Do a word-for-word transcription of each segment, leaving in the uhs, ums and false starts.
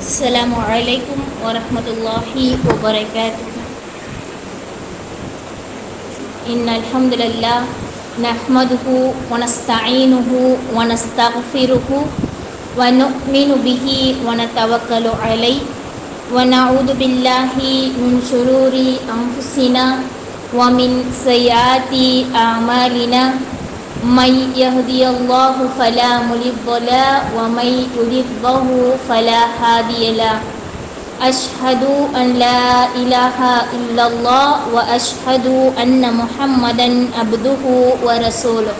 السلام عليكم ورحمة الله وبركاته. إن الحمد لله نحمده ونستعينه ونستغفره ونؤمن به ونتوكل عليه ونعوذ بالله من شرور أنفسنا ومن سيئات أعمالنا. من يهدي الله فلا مضل له ومن يضلل فلا هادي له. أشهد أن لا إله إلا الله وأشهد أن محمدا عبده ورسوله.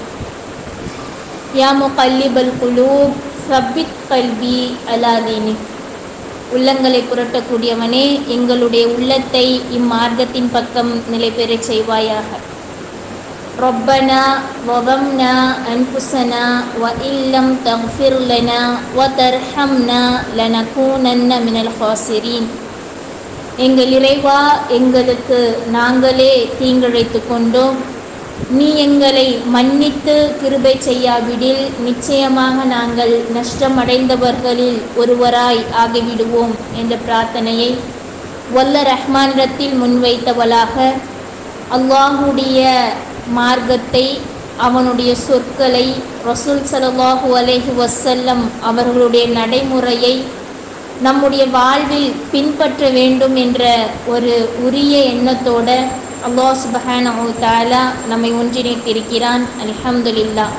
يا مقلب القلوب ثبت قلبي على دينك. உள்ளங்களை புரட்டக்கூடியவனே, எங்களுடைய உள்ளத்தை இம்மார்க்கத்தின் பக்கம் நிலை பெறச் செய்வாயாக. ربنا ظلمنا أنفسنا وإن لم تغفر لنا وترحمنا لنكونن من الخاسرين. எங்கள் இறைவா, எங்களுக்கு நாங்களே தீங்கிழைத்து கொண்டோம். நீ எங்களை மன்னித்து கிருபை செய்யாவிடில் நிச்சயமாக நாங்கள் நஷ்டமடைந்தவர்களில் ஒருவராய் ஆகிவிடுவோம் என்ற பிரார்த்தனையை வல்ல ரஹ்மானிடத்தில் முன்வைத்தவளாக அல்லாஹுடைய மார்க்கத்தை, அவனுடைய சொற்களை, ரசூல் ஸல்லல்லாஹு அலைஹி வஸல்லம் அவர்களுடைய நடைமுறையை நம்முடைய வாழ்வில் பின்பற்ற வேண்டும் என்ற ஒரு உரிய எண்ணத்தோடு அல்லாஹ் சுப்ஹானஹு வ தஆலா நம்மை ஒன்றிணைத்திருக்கிறான். அல்ஹம்துலில்லாஹ்.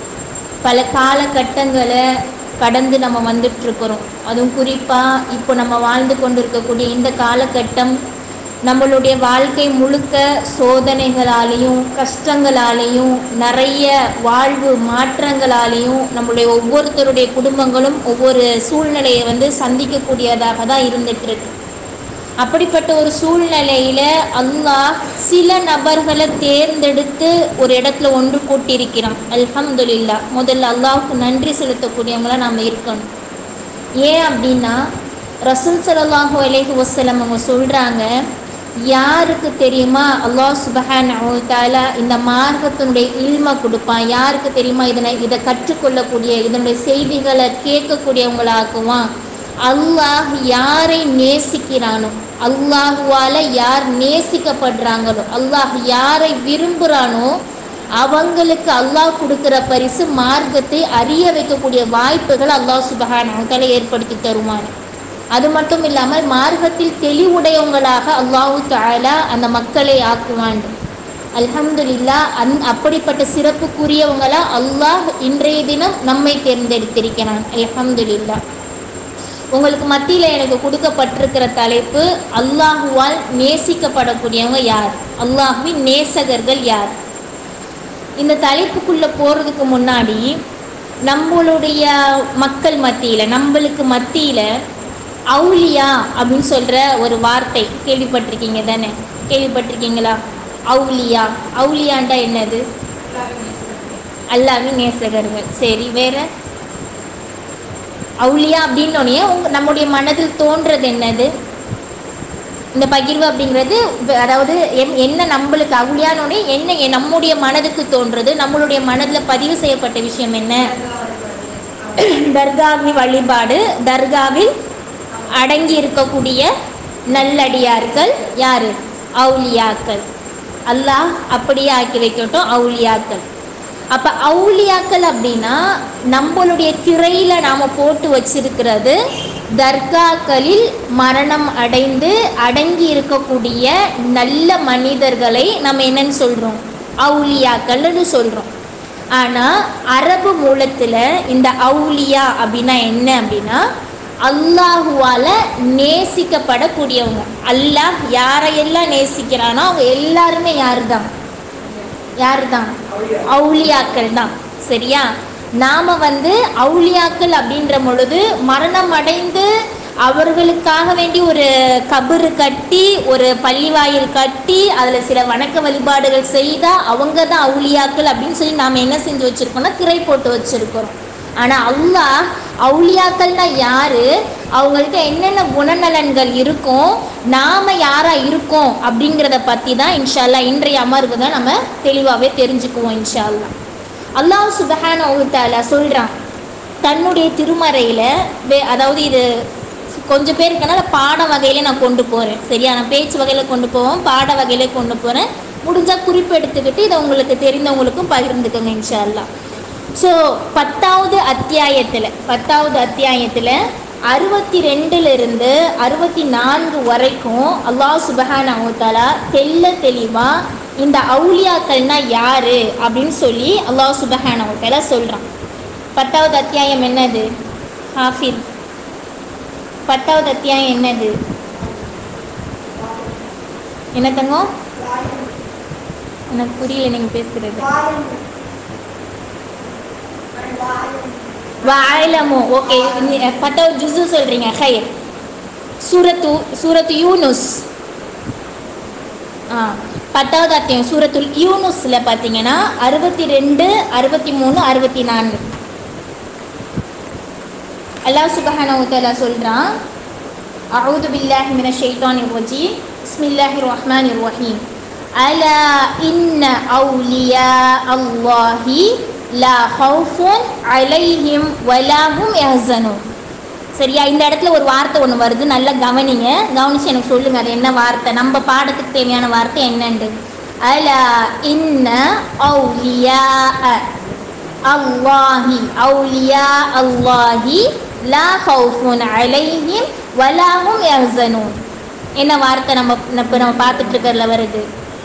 பல காலகட்டங்களை கடந்து நம்ம வந்துட்டுருக்கிறோம். அதுவும் குறிப்பாக இப்போ நம்ம வாழ்ந்து கொண்டிருக்கக்கூடிய இந்த காலகட்டம் நம்மளுடைய வாழ்க்கை முழுக்க சோதனைகளாலேயும் கஷ்டங்களாலேயும் நிறைய வாழ்வு மாற்றங்களாலேயும் நம்மளுடைய ஒவ்வொருத்தருடைய குடும்பங்களும் ஒவ்வொரு சூழ்நிலையை வந்து சந்திக்கக்கூடியதாக தான் இருந்துகிட்ருக்கு. அப்படிப்பட்ட ஒரு சூழ்நிலையில் அல்லாஹ் சில நபர்களை தேர்ந்தெடுத்து ஒரு இடத்துல ஒன்று கூட்டியிருக்கிறான். அல்ஹம்துலில்லாஹ். முதல்ல அல்லாஹ்வுக்கு நன்றி செலுத்தக்கூடியவங்களாக நாம் இருக்கணும். ஏன் அப்படின்னா, ரசூல் ஸல்லல்லாஹு அலைஹி வஸல்லம் அவங்க சொல்கிறாங்க, யாருக்கு தெரியுமா அல்லாஹ் சுப்ஹானஹு வ தஆலா இந்த மார்க்கத்தினுடைய இல்மை கொடுப்பான், யாருக்கு தெரியுமா இதனை இதை கற்றுக்கொள்ளக்கூடிய இதனுடைய செய்திகளை கேட்கக்கூடியவங்களாக்குவான். அல்லாஹ் யாரை நேசிக்கிறானோ, அல்லாஹுவால் யார் நேசிக்கப்படுறாங்களோ, அல்லாஹ் யாரை விரும்புகிறானோ அவங்களுக்கு அல்லாஹ் கொடுக்குற பரிசு மார்க்கத்தை அறிய வைக்கக்கூடிய வாய்ப்புகள் அல்லாஹ் சுப்ஹானஹு வ தஆலா ஏற்படுத்தி தருவான். அது மட்டும் இல்லாமல் மார்க்கத்தில் தெளிவுடையவங்களாக அல்லாஹு தஆலா அந்த மக்களை ஆக்குவான். அல்ஹம்துலில்லாஹ். அந் அப்படிப்பட்ட சிறப்புக்குரியவங்களா அல்லாஹ் இன்றைய தினம் நம்மை தேர்ந்தெடுத்திருக்கிறான். அல்ஹம்துலில்லாஹ். உங்களுக்கு மத்தியில் எனக்கு கொடுக்கப்பட்டிருக்கிற தலைப்பு, அல்லாஹுவால் நேசிக்கப்படக்கூடியவங்க யார், அல்லாஹுவின் நேசகர்கள் யார். இந்த தலைப்புக்குள்ளே போகிறதுக்கு முன்னாடி நம்மளுடைய மக்கள் மத்தியில், நம்மளுக்கு மத்தியில் அவுலியா அப்படின்னு சொல்கிற ஒரு வார்த்தை கேள்விப்பட்டிருக்கீங்க தானே? கேள்விப்பட்டிருக்கீங்களா? அவுலியா, அவுலியாண்டா என்னது? அல்லாஹ்வின் நேசகர்கள். சரி, வேறு அவுலியா அப்படின்னோடனே உங்க நம்முடைய மனதில் தோன்றது என்னது? இந்த பகிர்வு அப்படிங்கிறது, அதாவது என்ன நம்மளுக்கு அவுலியானோடனே என்ன நம்முடைய மனதுக்கு தோன்றது, நம்மளுடைய மனதில் பதிவு செய்யப்பட்ட விஷயம் என்ன? தர்காவின் வழிபாடு, தர்காவில் அடங்கி இருக்கக்கூடிய நல்லடியார்கள் யாரு? அவுலியாக்கள். அல்லாஹ் அப்படியே ஆக்கி வைக்கட்டும், அவுலியாக்கள். அப்போ அவுலியாக்கள் அப்படின்னா நம்மளுடைய திரையில் நாம் போட்டு வச்சிருக்கிறது தர்காக்களில் மரணம் அடைந்து அடங்கி இருக்கக்கூடிய நல்ல மனிதர்களை நம்ம என்னன்னு சொல்கிறோம்? அவுலியாக்கள்னு சொல்கிறோம். ஆனால் அரபு மூலத்தில் இந்த அவுலியா அப்படின்னா என்ன அப்படின்னா, அல்லாஹுவால் நேசிக்கப்படக்கூடியவங்க. அல்லாஹ் யாரையெல்லாம் நேசிக்கிறானோ அவங்க எல்லாருமே யார் தான்? யார் தான்? அவுலியாக்கள் தான். சரியா? நாம் வந்து அவுலியாக்கள் அப்படின்ற பொழுது மரணம் அடைந்து அவர்களுக்காக வேண்டி ஒரு கபரு கட்டி ஒரு பள்ளிவாயில் கட்டி அதில் சில வணக்க வழிபாடுகள் செய்தால் அவங்க தான் அவுலியாக்கள் அப்படின்னு சொல்லி நாம் என்ன செஞ்சு வச்சுருக்கோம்னா திரை போட்டு வச்சுருக்கிறோம். ஆனால் அல்லாஹ் அவுலியாக்கள்னா யார், அவங்கள்ட்ட என்னென்ன குணநலன்கள் இருக்கும், நாம் யாராக இருக்கோம் அப்படிங்கிறத பற்றி தான் இன்ஷா அல்லாஹ் இன்றைய அமர்வு தான் நம்ம தெளிவாகவே தெரிஞ்சுக்குவோம் இன்ஷா அல்லாஹ். அல்லாஹ் சுப்ஹானஹு வ தஆலா சொல்கிறான், தன்னுடைய திருமறையில் வே அதாவது இது கொஞ்சம் பேர் இருக்கனால பாட வகையில நான் கொண்டு போகிறேன். சரியா, நான் பேச்சு வகையில் கொண்டு போவோம், பாட வகையில கொண்டு போகிறேன். முடிஞ்சால் குறிப்பு எடுத்துக்கிட்டு இதை உங்களுக்கு தெரிந்தவங்களுக்கும் பகிர்ந்துக்கோங்க இன்ஷா அல்லாஹ். ஸோ பத்தாவது அத்தியாயத்தில் பத்தாவது அத்தியாயத்தில் அறுபத்தி ரெண்டுலேருந்து அறுபத்தி நான்கு வரைக்கும் அல்லாஹ் சுப்ஹானஹு வ தஆலா தெல்ல தெளிவாக இந்த அவுலியாக்கள்னா யாரு அப்படின்னு சொல்லி அல்லாஹ் சுப்ஹானஹு வ தஆலா சொல்கிறான். பத்தாவது அத்தியாயம் என்னது ஹாஃபிஸ்? பத்தாவது அத்தியாயம் என்னது? என்ன தங்கம்? எனக்கு புரியல நீங்கள் பேசுகிறது. வாயிலமோ ஓகே. பத்தாவது ஜுஸு சொல்கிறீங்க. ஹைர். சூரத்து சூரத்து யூனுஸ். ஆ பத்தாவது அத்தியாயம் சூரத்துல் யூனுஸில் பார்த்தீங்கன்னா அறுபத்தி ரெண்டு அறுபத்தி மூணு அறுபத்தி நான்கு அல்லாஹ் சுப்ஹானஹு வ தஆலா சொல்கிறான், அஊது பில்லாஹி மினஷ் ஷைத்தானிர் ரஜீம், பிஸ்மில்லாஹிர் ரஹ்மானிர் ரஹீம், அலா இன்ன அவுலியா அல்லாஹி லா ஹவுஃபுன் அலைஹிம் வலா ஹும் யஹ்ஸனூன். சரியா, இந்த இடத்துல ஒரு வார்த்தை ஒன்று வருது, நல்லா கவனிங்க. கவனிச்சு எனக்கு சொல்லுங்க அது என்ன வார்த்தை, நம்ம பாடத்துக்கு தேவையான வார்த்தை என்னண்டு. அலா இன்ன அவுலியா அல்லாஹி அவுலியா அல்லாஹி லா ஹவுஃபுன் அலைஹிம் வலா ஹும் யஹ்ஸனூன். என்ன வார்த்தை நம்ம இப்போ நம்ம பார்த்துட்டு இருக்கிறதுல வருது?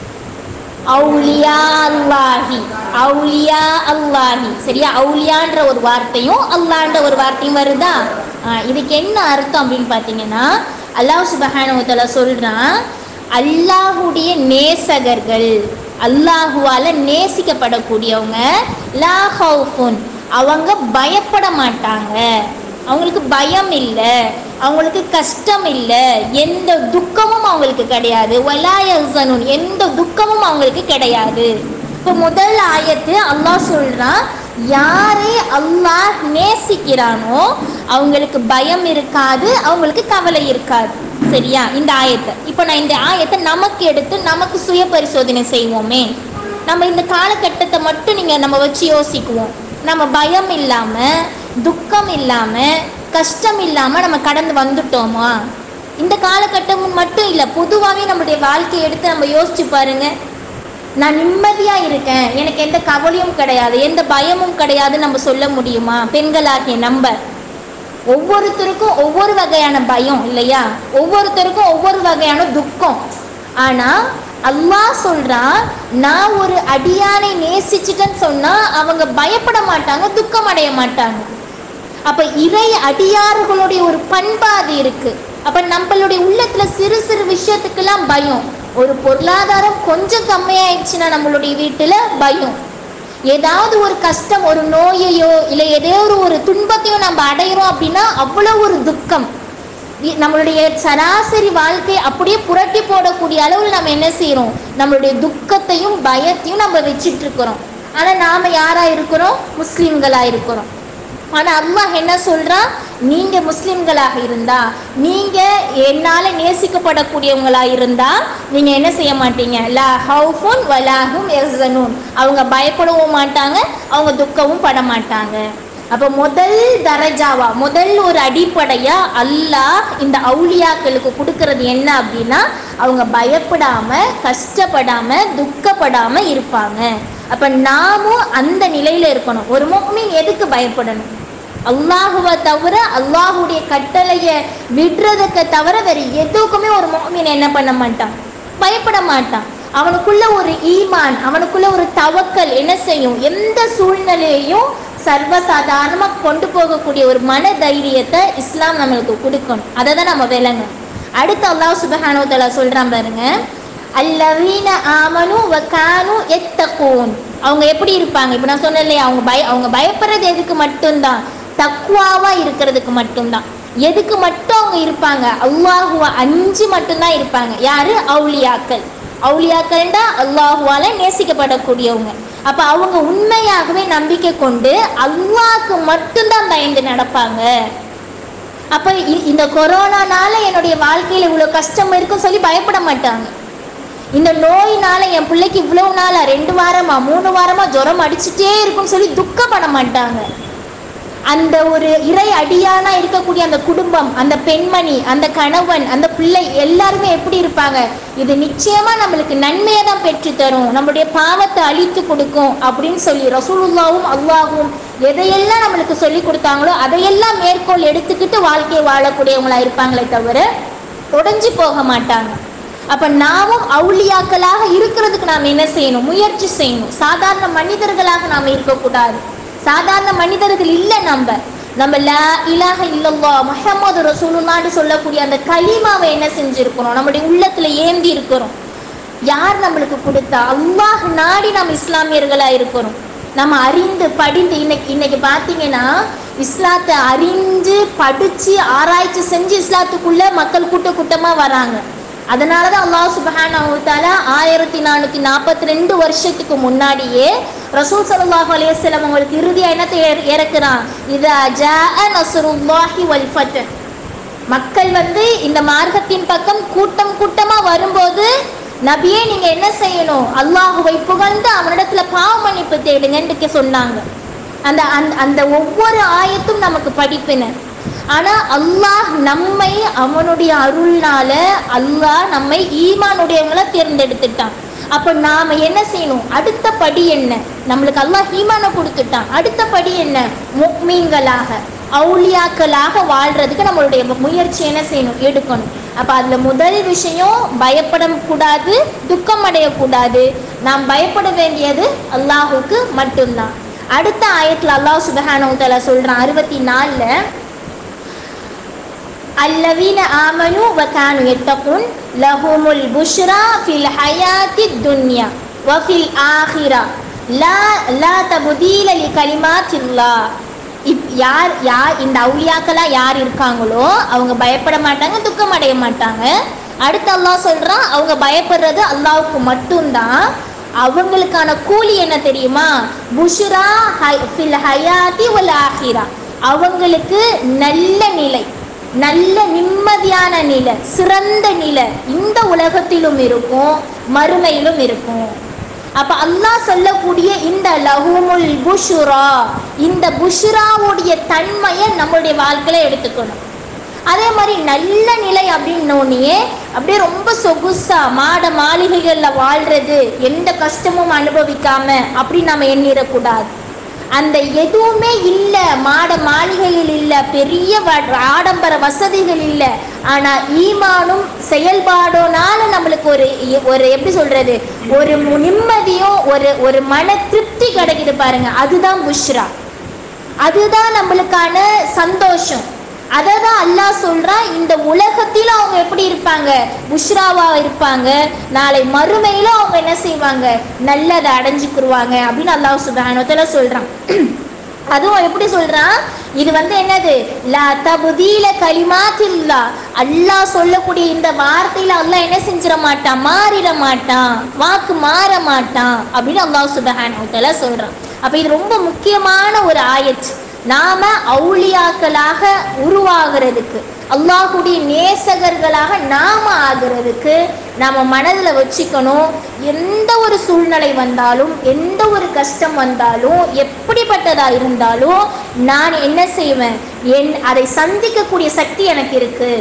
அவுலியா அல்லாஹி அவுலியா அல்லாஹி. சரியா, அவுலியான்ற ஒரு வார்த்தையும் அல்லான்ற ஒரு வார்த்தையும் வருதா? இதுக்கு என்ன அர்த்தம் அப்படின்னு பார்த்தீங்கன்னா, அல்லாஹ் சுப்ஹானஹு வ தஆலா சொல்கிறான், அல்லாஹுடைய நேசகர்கள், அல்லாஹுவால் நேசிக்கப்படக்கூடியவங்க, லா ஹவுஃபுன் அவங்க பயப்பட மாட்டாங்க, அவங்களுக்கு பயம் இல்லை, அவங்களுக்கு கஷ்டம் இல்லை, எந்த துக்கமும் அவங்களுக்கு கிடையாது, வலா யஹ்ஸனூன் எந்த துக்கமும் அவங்களுக்கு கிடையாது. இப்போ முதல் ஆயத்து அல்லாஹ் சொல்கிறான், யாரை அல்லாஹ் நேசிக்கிறானோ அவங்களுக்கு பயம் இருக்காது, அவங்களுக்கு கவலை இருக்காது. சரியா, இந்த ஆயத்தை இப்போ நான் இந்த ஆயத்தை நமக்கு எடுத்து நமக்கு சுய பரிசோதனை செய்வோமே. நம்ம இந்த காலகட்டத்தை மட்டும் நீங்கள் நம்ம வச்சு யோசிக்குவோம். நம்ம பயம் இல்லாமல், துக்கம் இல்லாமல், கஷ்டம் இல்லாமல் நம்ம கடந்து வந்துட்டோமா? இந்த காலகட்டம் மட்டும் இல்லை, பொதுவாகவே நம்மளுடைய வாழ்க்கையை எடுத்து நம்ம யோசிச்சு பாருங்க. நான் நிம்மதியாக இருக்கேன், எனக்கு எந்த கவலையும் கிடையாது, எந்த பயமும் கிடையாதுன்னு நம்ம சொல்ல முடியுமா? பெண்களாகிய நம்ம ஒவ்வொருத்தருக்கும் ஒவ்வொரு வகையான பயம் இல்லையா, ஒவ்வொருத்தருக்கும் ஒவ்வொரு வகையான துக்கம். ஆனால் அல்லாஹ் சொல்கிறான், நான் ஒரு அடியானை நேசிச்சுட்டேன்னு சொன்னால் அவங்க பயப்பட மாட்டாங்க, துக்கம் அடைய மாட்டாங்க. அப்போ இறை அடியார்களுடைய ஒரு பண்பாடு இருக்குது. அப்போ நம்மளுடைய உள்ளத்தில் சிறு சிறு விஷயத்துக்கெல்லாம் பயம். ஒரு பொருளாதாரம் கொஞ்சம் கம்மியாயிடுச்சுன்னா நம்மளுடைய வீட்டில் பயம். ஏதாவது ஒரு கஷ்டம், ஒரு நோயையோ இல்லை ஏதோ ஒரு ஒரு துன்பத்தையோ நம்ம அடைகிறோம் அப்படின்னா அவ்வளோ ஒரு துக்கம். நம்மளுடைய சராசரி வாழ்க்கை அப்படியே புரட்டி போடக்கூடிய அளவில் நம்ம என்ன செய்கிறோம், நம்மளுடைய துக்கத்தையும் பயத்தையும் நம்ம வச்சிட்டு இருக்கிறோம். ஆனால் நாம் யாராக இருக்கிறோம்? முஸ்லீம்களாக இருக்கிறோம். ஆனால் அல்லாஹ் என்ன சொல்கிறான், நீங்கள் முஸ்லீம்களாக இருந்தால், நீங்கள் என்னால் நேசிக்கப்படக்கூடியவங்களாக இருந்தால் நீங்கள் என்ன செய்ய மாட்டீங்க, லா ஹவுஃபுன் வலா ஹும் யஹ்ஸனூன் அவங்க பயப்படவும் மாட்டாங்க, அவங்க துக்கவும் பட மாட்டாங்க. அப்போ முதல் தரஜாவா, முதல் ஒரு அடிப்படையாக அல்லாஹ் இந்த அவுலியாக்களுக்கு கொடுக்கறது என்ன அப்படின்னா, அவங்க பயப்படாமல், கஷ்டப்படாமல், துக்கப்படாமல் இருப்பாங்க. அப்போ நாமும் அந்த நிலையில் இருக்கணும். ஒரு முஃமின் எதுக்கு பயப்படணும்? அல்லாஹுவை தவிர, அல்லாஹுடைய கட்டளையை விடுறதுக்கு தவிர வேறு எதுக்குமே ஒரு முஃமின் என்ன பண்ண மாட்டான், பயப்பட மாட்டான். அவனுக்குள்ள ஒரு ஈமான், அவனுக்குள்ள ஒரு தவக்கல் என்ன செய்யும், எந்த சூழ்நிலையையும் சர்வசாதாரணமாக கொண்டு போகக்கூடிய ஒரு மன தைரியத்தை இஸ்லாம் நம்மளுக்கு கொடுக்கணும். அதை தான் நம்ம விளங்க. அடுத்து அல்லாஹ் சுப்ஹானஹு வ தஆலா சொல்கிறான் பாருங்க, அல்லவீன ஆமனு வ கானு யத்தகூன் அவங்க எப்படி இருப்பாங்க? இப்போ நான் சொன்னேன் இல்லையா, அவங்க பய அவங்க பயப்படுறது எதுக்கு மட்டும்தான், தக்வாவாக இருக்கிறதுக்கு மட்டும்தான். எதுக்கு மட்டும் அவங்க இருப்பாங்க? அல்லாஹுவா அஞ்சு மட்டும்தான் இருப்பாங்க. யாரு? அவுலியாக்கள். அவுலியாக்கள்டா அல்லாஹுவால நேசிக்கப்படக்கூடியவங்க. அப்போ அவங்க உண்மையாகவே நம்பிக்கை கொண்டு அல்லாஹ்க்கு மட்டும்தான் பயந்து நடப்பாங்க. அப்போ இந்த கொரோனானால என்னுடைய வாழ்க்கையில் இவ்வளோ கஷ்டம் இருக்குன்னு சொல்லி பயப்பட மாட்டாங்க. இந்த நோயினால என் பிள்ளைக்கு இவ்வளவு நாளா ரெண்டு வாரமா மூணு வாரமா ஜுரம் அடிச்சுட்டே இருக்குன்னு சொல்லி துக்கப்பட மாட்டாங்க. அந்த ஒரு இறை அடியானா இருக்கக்கூடிய அந்த குடும்பம், அந்த பெண்மணி, அந்த கணவன், அந்த பிள்ளை எல்லாருமே எப்படி இருப்பாங்க? இது நிச்சயமா நம்மளுக்கு நன்மையை தான் பெற்று தரும், நம்மளுடைய பாவத்தை அழித்து கொடுக்கும் அப்படின்னு சொல்லி ரசூலுல்லாவும் அல்லாஹும் எதையெல்லாம் நம்மளுக்கு சொல்லி கொடுத்தாங்களோ அதையெல்லாம் மேற்கோள் எடுத்துக்கிட்டு வாழ்க்கையை வாழக்கூடியவங்களா இருப்பாங்களே தவிர உடைஞ்சு போக மாட்டாங்க. அப்ப நாமும் அவுலியாக்களாக இருக்கிறதுக்கு நாம் என்ன செய்யணும்? முயற்சி செய்யணும். சாதாரண மனிதர்களாக நாம் இருக்கக்கூடாது. சாதாரண மனிதர்கள் இல்லை. நம்ம நம்ம லா இலாஹ இல்லல்லாஹ் முஹம்மது ரசூலுல்லாஹ்னு சொல்லக்கூடிய அந்த கலிமாவை என்ன செஞ்சிருக்கிறோம்? நம்முடைய உள்ளத்துல ஏந்தி இருக்கிறோம். யார் நம்மளுக்கு கொடுத்தா? அல்லாஹ் நாடி நம்ம இஸ்லாமியர்களா இருக்கிறோம். நம்ம அறிந்து படிந்து இன்னைக்கு இன்னைக்கு பார்த்தீங்கன்னா இஸ்லாத்தை அறிஞ்சு படிச்சு ஆராய்ச்சி செஞ்சு இஸ்லாத்துக்குள்ள மக்கள் கூட்ட கூட்டமா வராங்க. அதனாலதான் அல்லாஹ் சுப்ஹானஹு வ தஆலா ஆயிரத்தி நானூத்தி நாற்பத்தி ரெண்டு வருஷத்துக்கு முன்னாடியே ரசூல் ஸல்லல்லாஹு அலைஹி வஸல்லம் அவங்களுக்கு இறுதியா என்னத்தை இறக்குறான்? இதா ஜாஅ நஸ்ருல்லாஹி வல் ஃபத். மக்கள் வந்து இந்த மார்க்கத்தின் பக்கம் கூட்டம் கூட்டமா வரும்போது நபியே நீங்க என்ன செய்யணும்? அல்லாஹுவை புகழ்ந்து அவனிடத்துல பாவ மன்னிப்பு தேடுங்கன்னு சொன்னாங்க. அந்த அந்த ஒவ்வொரு ஆயத்தும் நமக்கு படிப்பின. ஆனா அல்லாஹ் நம்மை அவனுடைய அருள்னால அல்லாஹ் நம்மை ஈமானுடையவங்களை தேர்ந்தெடுத்துட்டான். அப்ப நாம என்ன செய்யணும்? அடுத்த படி என்ன? நம்மளுக்கு அல்லாஹ் ஈமானை கொடுத்துட்டான். அடுத்த படி என்ன? முஃமின்களாக அவுலியாக்களாக வாழ்றதுக்கு நம்மளுடைய முயற்சி என்ன செய்யணும்? எடுக்கணும். அப்ப அதுல முதல் விஷயம் பயப்படக்கூடாது, துக்கம் அடையக்கூடாது. நாம் பயப்பட வேண்டியது அல்லாஹுக்கு மட்டும்தான். அடுத்த ஆயத்துல அல்லாஹ் சுப்ஹானஹு வ தஆலா சொல்றான் அறுபத்தி நாலுல, அல்லவீன ஆமனு வ கானு யத்தகுன் லஹுமுல் புஷ்ரா ஃபில் ஹயாத்தித் துன்யா வ ஃபில் ஆஹிரா லா லா தபுதீல லி கலிமாத்தில்லாஹ். இப் யார் யார் இந்த அவுலியாக்களா யார் இருக்காங்களோ அவங்க பயப்பட மாட்டாங்க, துக்கம் அடைய மாட்டாங்க. அடுத்து அல்லாஹ் சொல்றான் அவங்க பயப்படுறது அல்லாஹ்வுக்கு மட்டும்தான். அவங்களுக்கான கூலி என்ன தெரியுமா? புஷ்ரா ஃபில் ஹயாத்தி வல் ஆஹிரா. அவங்களுக்கு நல்ல நிலை, நல்ல நிம்மதியான நிலை, சிறந்த நிலை இந்த உலகத்திலும் இருக்கும், மறுமையிலும் இருக்கும். அப்ப அல்லாஹ் சொல்லக்கூடிய இந்த லஹுமுல் புஷ்ரா, இந்த புஷ்ராவுடைய தன்மையை நம்மளுடைய வாழ்க்கையில எடுத்துக்கணும். அதே மாதிரி நல்ல நிலை அப்படின்னோடனே அப்படியே ரொம்ப சொகுசா மாட மாளிகைகள்ல வாழ்றது, எந்த கஷ்டமும் அனுபவிக்காம அப்படி நம்ம எண்ணிடக்கூடாது. அந்த எதுவுமே இல்லை, மாட மாளிகைகள் இல்லை, பெரிய ஆடம்பர வசதிகள் இல்லை, ஆனா ஈமானும் செயல்பாடோனால நம்மளுக்கு ஒரு ஒரு எப்படி சொல்றது, ஒரு நிம்மதியும் ஒரு ஒரு மன திருப்தி கிடைக்குது பாருங்க. அதுதான் புஷ்ரா, அதுதான் நம்மளுக்கான சந்தோஷம். அதை தான் அல்லாஹ் சொல்றான். இந்த உலகத்தில அவங்க எப்படி இருப்பாங்க? புஷ்ராவா இருப்பாங்க. நாளை மறுமையில அவங்க என்ன செய்வாங்க? நல்லதை அடைஞ்சுக்குருவாங்க அப்படின்னு அல்லாஹ் சுப்ஹானஹு வ தஆலா சொல்றான். அதுவும் எப்படி சொல்றான்? இது வந்து என்னது? லா தபுதீல கலிமாத்தில்லாஹ். அல்லாஹ் சொல்லக்கூடிய இந்த வார்த்தையில அல்லாஹ் என்ன செஞ்சிட மாட்டான்? மாறிட மாட்டான், வாக்கு மாற மாட்டான் அப்படின்னு அல்லாஹ் சுப்ஹானஹு வ தஆலா சொல்றான். அப்ப இது ரொம்ப முக்கியமான ஒரு ஆயத். நாம அவுலியாக்களாக உருவாகிறதுக்கு, அல்லாஹுடைய நேசகர்களாக நாம ஆகிறதுக்கு நாம மனதில் வச்சுக்கணும். எந்த ஒரு சூழ்நிலை வந்தாலும், எந்த ஒரு கஷ்டம் வந்தாலும், எப்படிப்பட்டதா இருந்தாலும் நான் என்ன செய்வேன்? என் அதை சந்திக்கக்கூடிய சக்தி எனக்கு இருக்கு.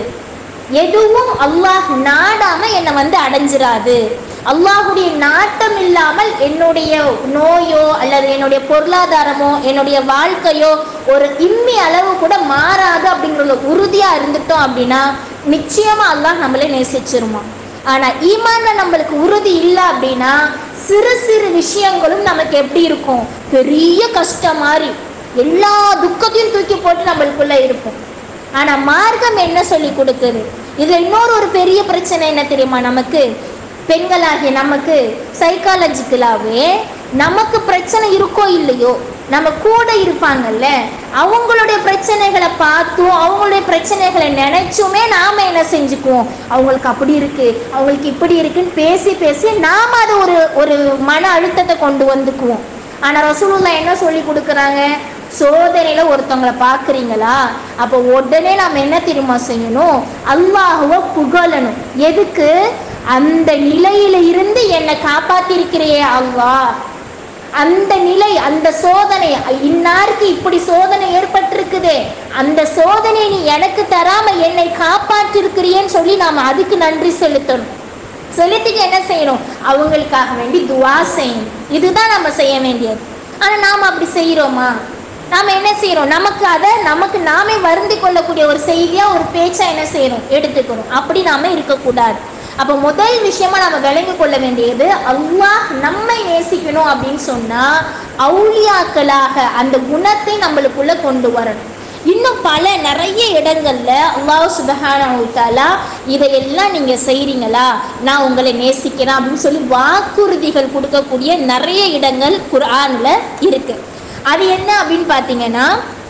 எதுவும் அல்லாஹ் நாடாம என்னை வந்து அடைஞ்சிராது. அல்லாஹுடைய நாட்டம் இல்லாமல் என்னுடைய நோயோ அல்லது என்னுடைய பொருளாதாரமோ என்னுடைய வாழ்க்கையோ ஒரு இம்மி அளவு கூட மாறாது அப்படிங்கிற உறுதியா இருந்துட்டோம் அப்படின்னா நிச்சயமா அல்லாஹ் நம்மளே நேசிச்சிருமா. ஆனா ஈமான்ல நம்மளுக்கு உறுதி இல்லை அப்படின்னா சிறு சிறு விஷயங்களும் நமக்கு எப்படி இருக்கும்? பெரிய கஷ்டம் மாதிரி எல்லா துக்கத்தையும் தூக்கி போட்டு நம்மளுக்குள்ள இருக்கும். ஆனா மார்க்கம் என்ன சொல்லி கொடுக்குது? இதுல இன்னொரு ஒரு பெரிய பிரச்சனை என்ன தெரியுமா? நமக்கு பெண்களாகிய நமக்கு சைக்காலஜிக்கலாவே நமக்கு பிரச்சனை இருக்கோ இல்லையோ, நம்ம கூட இருப்பாங்கல்ல, அவங்களுடைய பிரச்சனைகளை பார்த்தும் அவங்களுடைய பிரச்சனைகளை நினைச்சுமே நாம என்ன செஞ்சுக்குவோம்? அவங்களுக்கு அப்படி இருக்கு, அவங்களுக்கு இப்படி இருக்குன்னு பேசி பேசி நாம அதை ஒரு ஒரு மன அழுத்தத்தை கொண்டு வந்துக்குவோம். ஆனா ரசூலுல்லாஹ் என்ன சொல்லி கொடுக்குறாங்க? சோதனையில ஒருத்தவங்களை பார்க்குறீங்களா, அப்போ உடனே நாம் என்ன தெரியுமா செய்யணும்? அல்லாஹுவை புகழணும். எதுக்கு? அந்த நிலையில இருந்து என்னை காப்பாத்திருக்கிறையே அல்லாஹ், அந்த நிலை, அந்த சோதனை, இன்னாருக்கு இப்படி சோதனை ஏற்பட்டிருக்குதே, அந்த சோதனை நீ எனக்கு தராம என்னை காப்பாற்றிருக்கிறியேன்னு சொல்லி நாம அதுக்கு நன்றி செலுத்தணும். செலுத்திட்டு என்ன செய்யணும்? அவங்களுக்காக வேண்டி துவா செய்யணும். இதுதான் நம்ம செய்ய வேண்டியது. ஆனா நாம அப்படி செய்யறோமா? நாம என்ன செய்யறோம்? நமக்கு அதை நமக்கு நாமே வருந்தி கொள்ளக்கூடிய ஒரு செய்தியா, ஒரு பேச்சா என்ன செய்யணும்? எடுத்துக்கணும். அப்படி நாம இருக்கக்கூடாது. அப்ப முதல் விஷயமா நம்ம விளங்கி கொள்ள வேண்டியது, அல்லாஹ் நம்மை நேசிக்கணும் அப்படின்னு சொன்னா அவுலியாக்களாக அந்த குணத்தை நம்மளுக்குள்ள கொண்டு வரணும். இன்னும் பல நிறைய இடங்கள்ல அல்லாஹ் சுப்ஹானஹு வ தஆலா இதையெல்லாம் நீங்க செய்றீங்களா, நான் உங்களை நேசிக்கிறேன் அப்படின்னு சொல்லி வாக்குறுதிகள் கொடுக்கக்கூடிய நிறைய இடங்கள் குர்ஆன்ல இருக்கு. அது என்ன அப்படின்னு பார்த்தீங்கன்னா,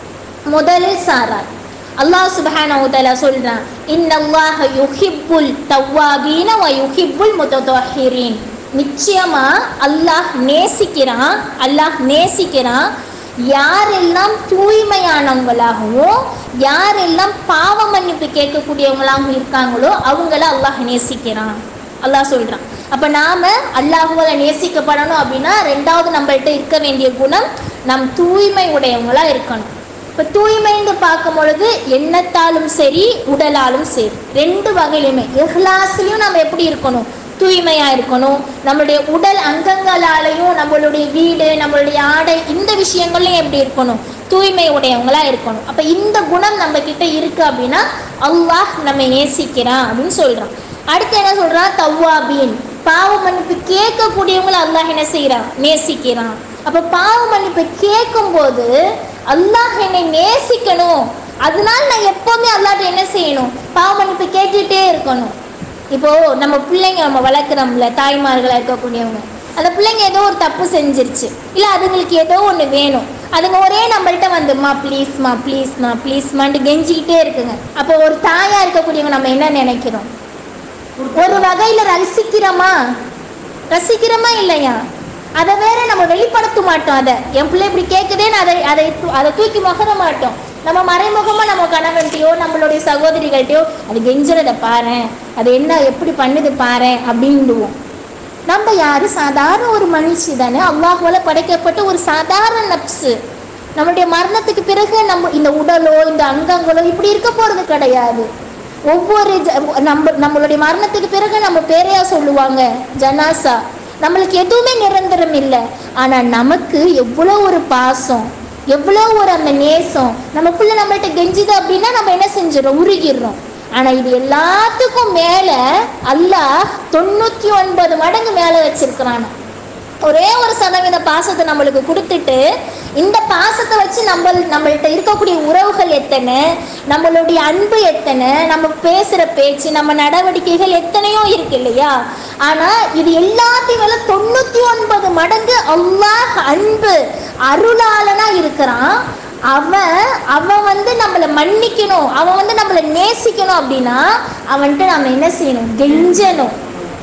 முதலில் சாரார் அல்லாஹ் சுப்ஹானஹு வ தஆலா சொல்றான், இன்னல்லாஹ யுஹிப்புல் தவ்வாபீன வ யுஹிப்புல் முத்ததஹிரீன். நிச்சயமா அல்லாஹ் நேசிக்கிறான், அல்லாஹ் நேசிக்கிறான் யாரெல்லாம் தூய்மையானவங்களாகவும் யாரெல்லாம் பாவ மன்னிப்பு கேட்கக்கூடியவங்களாகவும் இருக்காங்களோ அவங்கள அல்லாஹ் நேசிக்கிறான் அல்லாஹ் சொல்றான். அப்ப நாம அல்லாஹ்வால நேசிக்கப்படணும் அப்படின்னா ரெண்டாவது நம்மள்ட்ட இருக்க வேண்டிய குணம், நம் தூய்மை உடையவங்களா இருக்கணும். இப்போ தூய்மைன்னு பார்க்கும் பொழுது எண்ணத்தாலும் சரி உடலாலும் சரி ரெண்டு வகையிலுமே இஹ்லாஸ்லையும் நம்ம எப்படி இருக்கணும்? தூய்மையா இருக்கணும். நம்மளுடைய உடல் அங்கங்களாலையும் நம்மளுடைய வீடு, நம்மளுடைய ஆடை, இந்த விஷயங்கள்லையும் எப்படி இருக்கணும்? தூய்மை உடையவங்களா இருக்கணும். அப்ப இந்த குணம் நம்ம கிட்ட இருக்கு அப்படின்னா அல்லாஹ் நம்ம நேசிக்கிறான் அப்படின்னு சொல்றான். அடுத்து என்ன சொல்றான்? தவ்வாபீன், பாவ மன்னிப்பு கேட்கக்கூடியவங்களை அல்லாஹ் என்ன செய்யறான்? நேசிக்கிறான். அப்ப பாவ மன்னிப்பு கேட்கும் போது அல்லாஹ் என்னை நேசிக்கணும், அதனால நான் எப்பவுமே அல்லாஹ்ட்ட என்ன செய்யணும்? பாவ மன்னிப்பு கேட்டுட்டே இருக்கணும். இப்போ நம்ம பிள்ளைங்க நம்ம வளர்க்குறோம்ல, தாய்மார்களாக இருக்கக்கூடியவங்க, அந்த பிள்ளைங்க ஏதோ ஒரு தப்பு செஞ்சிருச்சு, இல்லை அதுங்களுக்கு ஏதோ ஒன்று வேணும், அதுங்க ஒரே நம்மள்கிட்ட வந்துமா ப்ளீஸ்மா ப்ளீஸ்மா ப்ளீஸ்மான்ட்டு கெஞ்சிக்கிட்டே இருக்குங்க. அப்போ ஒரு தாயாக இருக்கக்கூடியவங்க நம்ம என்ன நினைக்கிறோம்? ஒரு வகையில் ரசிக்கிறோமா? ரசிக்கிறோமா இல்லையா? அதை வேற நம்ம வெளிப்படுத்த மாட்டோம். அதை என் பிள்ளை இப்படி கேட்குதேன்னு அதை அதை அதை தூக்கி முகர மாட்டோம். நம்ம மறைமுகமாக நம்ம கணவன்கிட்டையோ நம்மளுடைய சகோதரிகள்கிட்டையோ அது கெஞ்சுறதை பாரு, அது என்ன எப்படி பண்ணுது பாரு அப்படின்டுவோம். நம்ம யாரு? சாதாரண ஒரு மனுஷி தானே, அல்லாஹ்வால படைக்கப்பட்ட ஒரு சாதாரண நப்சு. நம்மளுடைய மரணத்துக்கு பிறகு நம்ம இந்த உடலோ இந்த அங்கங்களோ இப்படி இருக்க போறது கிடையாது. ஒவ்வொரு நம்ம நம்மளுடைய மரணத்துக்கு பிறகு நம்ம பேரையா சொல்லுவாங்க ஜனாசா. நம்மளுக்கு எதுவுமே நிரந்தரம் இல்லை. ஆனா நமக்கு எவ்வளோ ஒரு பாசம், எவ்வளோ ஒரு அந்த நேசம். நம்ம பிள்ளை நம்மள்கிட்ட கெஞ்சுது அப்படின்னா நம்ம என்ன செஞ்சிடறோம்? உருகிடுறோம். ஆனா இது எல்லாத்துக்கும் மேல அல்லாஹ் தொண்ணூத்தி ஒன்பது மடங்கு மேல வச்சிருக்கிறான். ஒரே ஒரு சதவீத பாசத்தை நம்மளுக்கு கொடுத்துட்டு இந்த பாசத்தை வச்சு நம்ம நம்மள்கிட்ட இருக்கக்கூடிய உறவுகள் எத்தனை, நம்மளுடைய அன்பு எத்தனை, நம்ம பேசுகிற பேச்சு, நம்ம நடவடிக்கைகள் எத்தனையோ இருக்கு இல்லையா? ஆனால் இது எல்லாத்தையும் மேலே தொண்ணூற்றி ஒன்பது மடங்கு அல்லாஹ் அன்பு அருளாளனா இருக்கிறான். அவன் அவன் வந்து நம்மளை மன்னிக்கணும், அவன் வந்து நம்மளை நேசிக்கணும் அப்படின்னா அவன்கிட்ட நம்ம என்ன செய்யணும்? கெஞ்சணும்.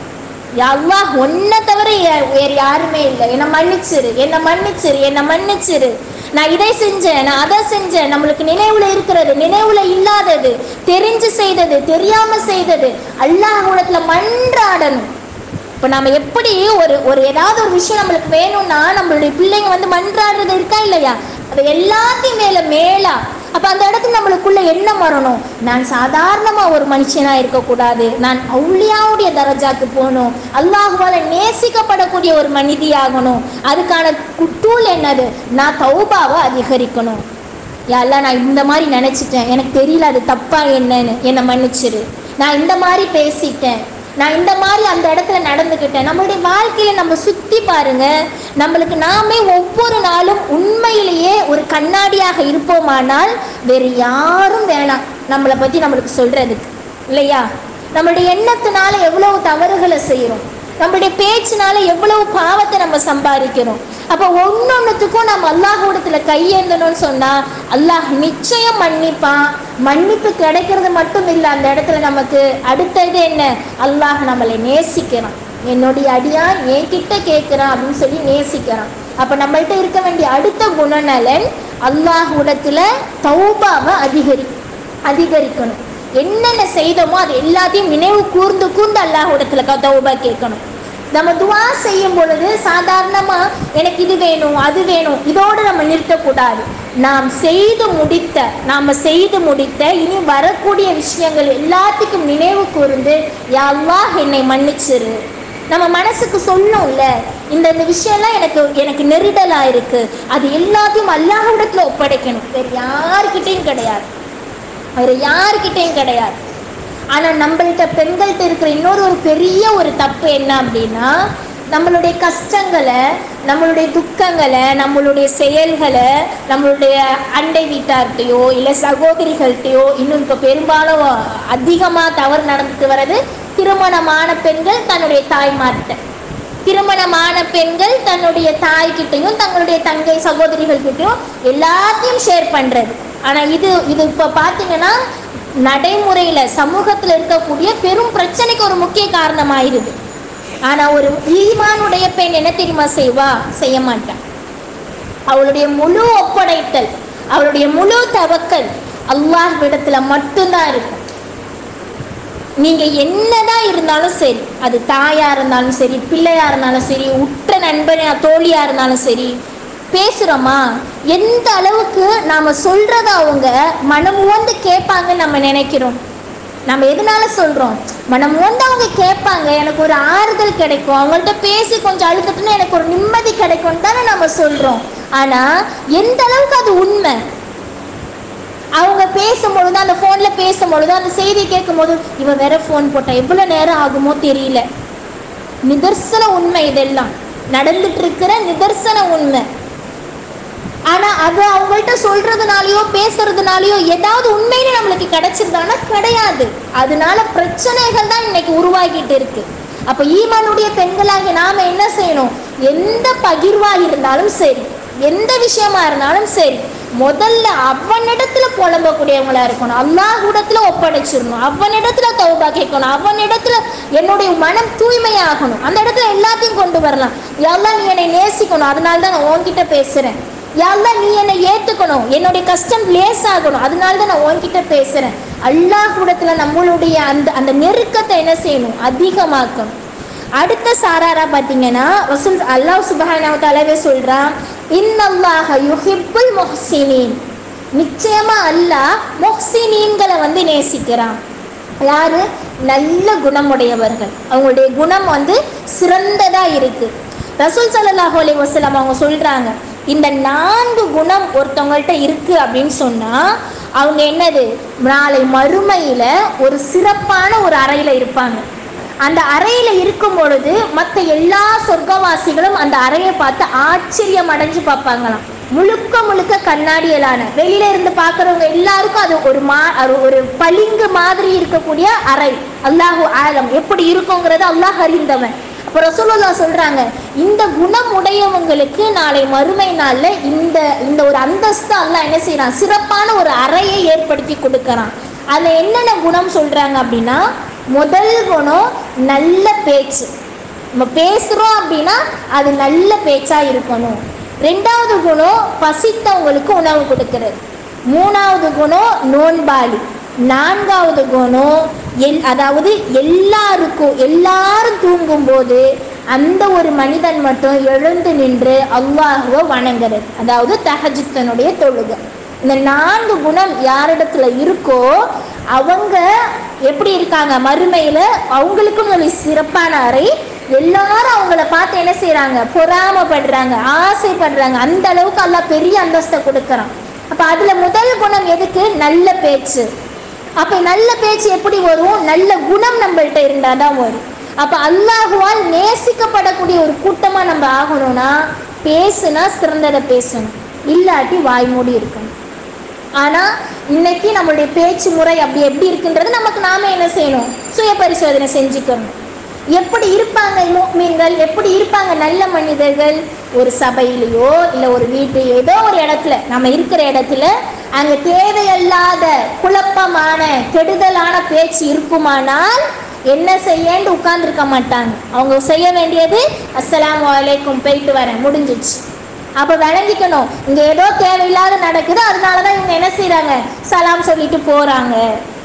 அல்லாஹ் ஒன்றை தவிர வேறு யாருமே இல்லை, என்னை மன்னிச்சிரு, என்னை மன்னிச்சிரு, என்னை மன்னிச்சிரு, நான் இதை செஞ்சேன், நான் அதை செஞ்சேன். நம்மளுக்கு நினைவுல இருக்கிறது, நினைவுல இல்லாதது, தெரிஞ்சு செய்தது, தெரியாம செய்தது, அல்லாஹ்விடத்துல மன்றாடணும். இப்போ நம்ம எப்படி ஒரு ஒரு ஏதாவது ஒரு விஷயம் நம்மளுக்கு வேணும்னா நம்மளுடைய பிள்ளைங்க வந்து மன்றாடுறது இருக்கா இல்லையா? அது எல்லாத்தையும் மேல மேலா. அப்ப அந்த இடத்துல நம்மளுக்குள்ள எண்ணம் வரணும், நான் சாதாரணமா ஒரு மனுஷனா இருக்கக்கூடாது, நான் அவுலியாவுடைய தரஜாக்கு போகணும், அல்லாஹ்வால நேசிக்கப்படக்கூடிய ஒரு மனிதியாகணும். அதுக்கான டூல் என்னது? நான் தௌபாவை அதிகரிக்கணும். யாரெல்லாம் நான் இந்த மாதிரி நினைச்சிட்டேன், எனக்கு தெரியல அது தப்பா என்னன்னு, என்னை மன்னிச்சிரு. நான் இந்த மாதிரி பேசிட்டேன், நான் இந்த மாதிரி அந்த இடத்துல நடந்துக்கிட்டேன். நம்மளுடைய வாழ்க்கையில நம்ம சுத்தி பாருங்க, நம்மளுக்கு நாமே ஒவ்வொரு நாளும் உண்மையிலேயே ஒரு கண்ணாடியாக இருப்போமானால் வேறு யாரும் வேணாம் நம்மளை பத்தி நம்மளுக்கு சொல்றதுக்கு இல்லையா? நம்மளுடைய எண்ணத்தினால எவ்வளவு தவறுகளை செய்யறோம், நம்மளுடைய பேச்சினால எவ்வளவு பாவத்தை நம்ம சம்பாதிக்கிறோம். அப்போ ஒன்னொன்னுத்துக்கும் நம்ம அல்லாஹ்விடத்துல கையேந்தணும்னு சொன்னா அல்லாஹ் நிச்சயம் மன்னிப்பான். மன்னிப்பு கிடைக்கிறது மட்டும் இல்லை, அந்த இடத்துல நமக்கு அடுத்தது என்ன? அல்லாஹ் நம்மளை நேசிக்கிறான். என்னுடைய அடியான் என்கிட்ட கேட்கிறான் அப்படின்னு சொல்லி நேசிக்கிறான். அப்ப நம்மள்கிட்ட இருக்க வேண்டிய அடுத்த குணநலன் அல்லாஹ்விடத்துல தௌபாவை அதிகரி அதிகரிக்கணும். என்னென்ன செய்தோமோ அது எல்லாத்தையும் நினைவு கூர்ந்து கூர்ந்து அல்லாஹ்விடத்துல தௌபா கேட்கணும். நம்ம துவா செய்யும் பொழுது சாதாரணமா எனக்கு இது வேணும் அது வேணும் இதோடு நம்ம நிறுத்தக்கூடாது. நாம் செய்து முடித்த நாம செய்து முடித்த இனி வரக்கூடிய விஷயங்கள் எல்லாத்துக்கும் நினைவு கூர்ந்து யா அல்லாஹ் என்னை மன்னிச்சிரு. நம்ம மனசுக்கு சொல்லும்ல இந்த இந்த விஷயம்லாம் எனக்கு எனக்கு நெருடலா இருக்கு, அது எல்லாத்தையும் அல்லாஹ்விடத்துல ஒப்படைக்கணும். வேறு யாருக்கிட்டையும் கிடையாது, வேறு யாருக்கிட்டையும் கிடையாது. ஆனா நம்மள்கிட்ட பெண்கள்கிட்ட இருக்கிற இன்னொரு ஒரு பெரிய ஒரு தப்பு என்ன அப்படின்னா, நம்மளுடைய கஷ்டங்களை, நம்மளுடைய துக்கங்களை, நம்மளுடைய செயல்களை நம்மளுடைய அண்டை வீட்டார்கிட்டையோ இல்லை சகோதரிகள்கிட்டையோ, இன்னும் இப்போ பெரும்பாலும் அதிகமாக தவறு நடந்துட்டு வர்றது திருமணமான பெண்கள் தன்னுடைய தாய்மார்கிட்ட, திருமணமான பெண்கள் தன்னுடைய தாய்கிட்டையும் தங்களுடைய தங்கை சகோதரிகள்கிட்டையும் எல்லாத்தையும் ஷேர் பண்ணுறது. ஆனால் இது இது இப்போ பார்த்தீங்கன்னா நடைமுறையில் சமூகத்தில் இருக்கக்கூடிய பெரும் பிரச்சனைக்கு ஒரு முக்கிய காரணமாயிருது. ஆனால் ஒரு ஈமானுடைய பெண் என்ன தெரியுமா செய்வா? செய்ய மாட்டான். அவளுடைய முழு ஒப்படைத்தல், அவளுடைய முழு தவக்கல் அல்லாஹ்விடத்துல மட்டும்தான் இருக்கும். நீங்க என்னதான் இருந்தாலும் சரி, அது தாயா இருந்தாலும் சரி, பிள்ளையா இருந்தாலும் சரி, உற்ற நண்பனா தோழியா இருந்தாலும் சரி, பேசுறோமா எந்த அளவுக்கு நாம சொல்றத அவங்க மனம் உவந்து கேட்பாங்கன்னு நம்ம நினைக்கிறோம். நம்ம எதனால சொல்றோம்? மனம் உவந்து அவங்க கேட்பாங்க, எனக்கு ஒரு ஆறுதல் கிடைக்கும், அவங்கள்ட்ட பேசி கொஞ்சம் அழுத்தட்டுன்னு எனக்கு ஒரு நிம்மதி கிடைக்கும் தானே நம்ம சொல்றோம். ஆனா எந்த அளவுக்கு அது உண்மை? அவங்க பேசும்பொழுது, அந்த ஃபோன்ல பேசும்பொழுது, அந்த செய்தி கேட்கும் போது இவன் வேற ஃபோன் போட்டா எவ்வளோ நேரம் ஆகுமோ தெரியல. நிதர்சன உண்மை, இதெல்லாம் நடந்துட்டு இருக்கிற நிதர்சன உண்மை. ஆனா அது அவங்கள்ட்ட சொல்றதுனாலயோ பேசுறதுனாலயோ ஏதாவது உண்மையில நம்மளுக்கு கிடைச்சிருந்தானா? கிடையாது. அதனால பிரச்சனைகள் தான் இன்னைக்கு உருவாகிட்டு இருக்கு. அப்ப ஈமானுடைய பெண்களாகி நாம என்ன செய்யணும்? எந்த பகிர்வா இருந்தாலும் சரி, எந்த விஷயமா இருந்தாலும் சரி, முதல்ல அவனிடத்துல புலம்பக்கூடியவங்களா இருக்கணும், அல்லாஹ்விடத்துல ஒப்படைச்சிடணும், அவனிடத்துல தௌபா கேட்கணும், அவனிடத்துல என்னுடைய மனம் தூய்மையாகணும். அந்த இடத்துல எல்லாத்தையும் கொண்டு வரலாம். யா அல்லாஹ் நீ என்னை நேசிக்கணும், அதனால தான் நான் உன்கிட்ட பேசுறேன். யா அல்லாஹ் நீ என்னை ஏத்துக்கணும், என்னுடைய கஷ்டம் லேஸ் ஆகணும், அதனால தான் நான் உன்கிட்ட பேசுறேன். அல்லாஹ்விடத்துல நம்மளுடைய அந்த அந்த நெருக்கத்தை என்ன செய்யணும்? அதிகமாக்கணும். அடுத்த சாராரா பார்த்தீங்கன்னா ரசூல் அல்லாஹ் சுப்ஹானஹு வ தஆலாவே சொல்றான், இன்னல்லாஹ யுஹிப்புல் முஹ்சினீன், நிச்சயமா அல்லாஹ் முஹ்சினீன்களை வந்து நேசிக்கிறான். யாரு? நல்ல குணமுடையவர்கள், அவங்களுடைய குணம் வந்து சிறந்ததா இருக்கு. ரசூல் ஸல்லல்லாஹு அலைஹி வஸல்லம் அவங்க சொல்றாங்க, இந்த நான்கு குணம் ஒருத்தவங்கள்ட்ட இருக்கு அப்படின்னு சொன்னா அவங்க என்னது? நாளை மறுமையில ஒரு சிறப்பான ஒரு அறையில இருப்பாங்க. அந்த அறையில இருக்கும் பொழுது மற்ற எல்லா சொர்க்கவாசிகளும் அந்த அறையை பார்த்து ஆச்சரியம் அடைஞ்சு பார்ப்பாங்களாம். முழுக்க முழுக்க கண்ணாடியலான, வெளியில இருந்து பார்க்கறவங்க எல்லாருக்கும் அது ஒரு மா ஒரு பளிங்கு மாதிரி இருக்கக்கூடிய அறை. அல்லாஹு ஆலம் எப்படி இருக்குங்கிறது அல்லாஹ் அறிந்தவன். அப்போ ரசூலுல்லாஹ் சொல்றாங்க, இந்த குணம் உடையவங்களுக்கு நாளை மறுமை நாள்ல இந்த இந்த ஒரு அந்தஸ்து அல்லாஹ் என்ன செய்யறான்? சிறப்பான ஒரு அறையை ஏற்படுத்தி கொடுக்கறான். அதுல என்னென்ன குணம் சொல்றாங்க அப்படின்னா, முதல் குணம் நல்ல பேச்சு. நம்ம பேசுறோம் அப்படின்னா அது நல்ல பேச்சா இருக்கணும். ரெண்டாவது குணம் பசித்தவங்களுக்கு உணவு கொடுக்கிறது. மூணாவது குணம் நோன்பாளி. நான்காவது குணம் எல் அதாவது எல்லாருக்கும் எல்லாரும் தூங்கும்போது அந்த ஒரு மனிதன் மட்டும் எழுந்து நின்று அல்லாஹ்வை வணங்குறது, அதாவது தஹஜ்ஜுடைய தொழுகை. இந்த நான்கு குணம் யாரிடத்துல இருக்கோ அவங்க எப்படி இருக்காங்க? மறுமையில அவங்களுக்கும் ஒரு சிறப்பான அறை. எல்லாரும் அவங்கள பார்த்து என்ன செய்யறாங்க? பொறாமப்படுறாங்க, ஆசைப்படுறாங்க. அந்த அளவுக்கு அல்லாஹ் பெரிய அந்தஸ்தை கொடுக்கறான். அப்ப அதுல முதல் குணம் எதுக்கு? நல்ல பேச்சு. அப்ப நல்ல பேச்சு எப்படி வரும்? நல்ல குணம் நம்மள்ட்ட இருந்தாதான் வரும். அப்ப அல்லாஹுவால் நேசிக்கப்படக்கூடிய ஒரு கூட்டமா நம்ம ஆகணும்னா பேசுனா சிறந்ததை பேசணும், இல்லாட்டி வாய் மூடி இருக்கணும். ஆனா இன்னைக்கு நம்மளுடைய பேச்சு முறை அப்படி எப்படி இருக்குன்றது நமக்கு நாம என்ன செய்யணும்? சுய பரிசோதனை செஞ்சுக்கணும். எப்படி இருப்பாங்க முஃமின்கள், எப்படி இருப்பாங்க நல்ல மனிதர்கள்? ஒரு சபையிலையோ இல்லை ஒரு வீட்டு ஏதோ ஒரு இடத்துல நம்ம இருக்கிற இடத்துல அங்கே தேவையில்லாத குழப்பமான கெடுதலான பேச்சு இருக்குமானால் என்ன செய்யன்னு உட்கார்ந்துருக்க மாட்டாங்க. அவங்க செய்ய வேண்டியது அஸ்ஸலாமு அலைக்கும், போயிட்டு வரேன், முடிஞ்சிச்சு. அப்போ விளங்கிக்கணும், இங்கே ஏதோ தேவையில்லாத நடக்குது, அதனால தான் இவங்க என்ன செய்கிறாங்க? சலாம் சொல்லிட்டு போகிறாங்க.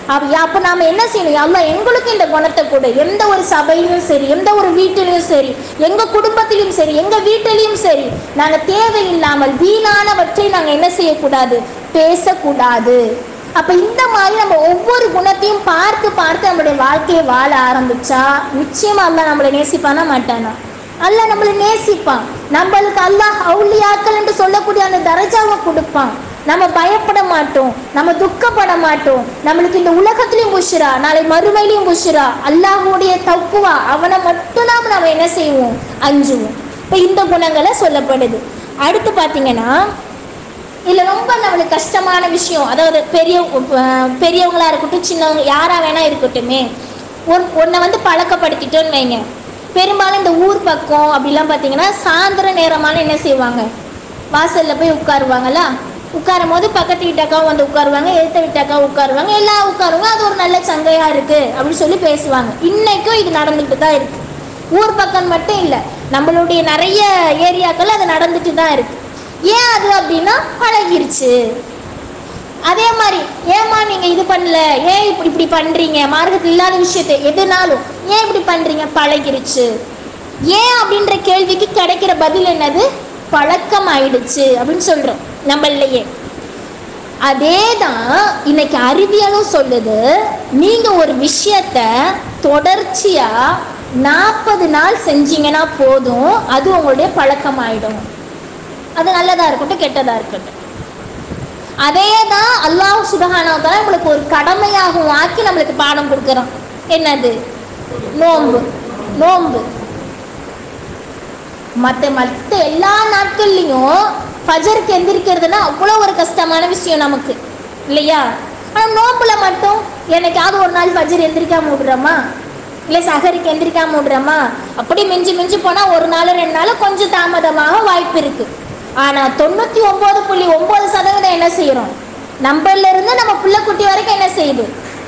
அப்போ நாம் என்ன செய்யணும்? அல்லாஹ் எங்களுக்கு இந்த குணத்தை கொடு. எந்த ஒரு சபையிலும் சரி, எந்த ஒரு வீட்டிலையும் சரி, எங்கள் குடும்பத்திலையும் சரி, எங்கள் வீட்டிலையும் சரி, நாங்கள் தேவையில்லாமல் வீணானவற்றை நாங்கள் என்ன செய்யக்கூடாது? பேசக்கூடாது. அப்போ இந்த மாதிரி நம்ம ஒவ்வொரு குணத்தையும் பார்த்து பார்த்து நம்மளுடைய வாழ்க்கையை வாழ ஆரம்பிச்சா நிச்சயமாக அல்லாஹ் நம்மளை நேசிப்பானா மாட்டானா? அல்லாஹ் நம்மளை நேசிப்பான். நம்மளுக்கு அல்லாஹ் அவுலியாக்கள் என்று சொல்லக்கூடிய அந்த தரஜாவை கொடுப்பான். நம்ம பயப்பட மாட்டோம், நம்ம துக்கப்பட மாட்டோம். நம்மளுக்கு இந்த உலகத்திலையும் புஷ்ரா, நாளை மறுமையிலையும் புஷ்ரா. அல்லாஹ்வுடைய தக்குவா, அவனை மட்டும்தான் நம்ம என்ன செய்வோம்? அஞ்சுவோம். இப்போ இந்த குணங்களை சொல்லப்படுது. அடுத்து பார்த்தீங்கன்னா இதில் ரொம்ப நம்மளுக்கு கஷ்டமான விஷயம், அதாவது பெரிய பெரியவங்களா இருக்கட்டும், சின்னவங்க யாரா வேணா இருக்கட்டுமே, ஒன் ஒன்றை வந்து பழக்கப்படுத்திட்டோன்னு வைங்க. பெரும்பாலும் இந்த ஊர் பக்கம் அப்படிலாம் பார்த்தீங்கன்னா சாயந்தர நேரமான என்ன செய்வாங்க? வாசலில் போய் உட்காருவாங்களா? உட்காரும் போது பக்கத்து வீட்டாக்காவும் வந்து உட்காருவாங்க, எழுத்த வீட்டாக்காவும் உட்காருவாங்க, எல்லாம் உட்காருவாங்க. அது ஒரு நல்ல சங்கையா இருக்கு அப்படின்னு சொல்லி பேசுவாங்க. இன்னைக்கும் இது நடந்துட்டு தான் இருக்கு. ஊர் பக்கம் மட்டும் இல்லை, நம்மளுடைய நிறைய ஏரியாக்கள் அது நடந்துட்டு தான் இருக்கு. ஏன் அது அப்படின்னா பழகிருச்சு. அதே மாதிரி ஏமா நீங்க இது பண்ணல, ஏன் இப்படி இப்படி பண்றீங்க, மார்க்கத்தில் இல்லாத விஷயத்தை எதுனாலும் ஏன் இப்படி பண்றீங்க? பழகிருச்சு. ஏன் அப்படின்ற கேள்விக்கு கிடைக்கிற பதில் என்னது? பழக்கம் ஆயிடுச்சு அப்படின்னு சொல்றோம் நம்மளையே. அதே தான் இன்னைக்கு அறிவியலும் சொல்லுது. நீங்க ஒரு விஷயத்த தொடர்ச்சியா நாற்பது நாள் செஞ்சீங்கன்னா போதும், அது உங்களுடைய பழக்கம் ஆயிடும். அது நல்லதா இருக்கட்டும் கெட்டதா இருக்கட்டும். அதே தான் அல்லாஹ் சுப்ஹானஹு வ தஆலா உங்களுக்கு ஒரு கடமையாகவும் ஆக்கி நம்மளுக்கு பாடம் கொடுக்குறோம். என்னது? நோன்பு. நோன்பு மற்ற மற்ற எல்லா நாட்கள்லையும் ஃபஜருக்கு எந்திரிக்கிறதுனா அவ்வளோ ஒரு கஷ்டமான விஷயம் நமக்கு இல்லையா? ஆனால் நோன்புல மட்டும் என்னைக்காவது ஒரு நாள் ஃபஜர் எந்திரிக்காம விடுறோமா? இல்லை சஹருக்கு எந்திரிக்காம விடுறோமா? அப்படி மிஞ்சி மிஞ்சி போனால் ஒரு நாள் ரெண்டு நாள் கொஞ்சம் தாமதமாக வாய்ப்பு இருக்கு. ஆனால் தொண்ணூற்றி ஒம்பது புள்ளி ஒம்பது சதவீதம் என்ன செய்யறோம்? நம்மள இருந்து நம்ம பிள்ளை குட்டி வரைக்கும் என்ன செய்யுது?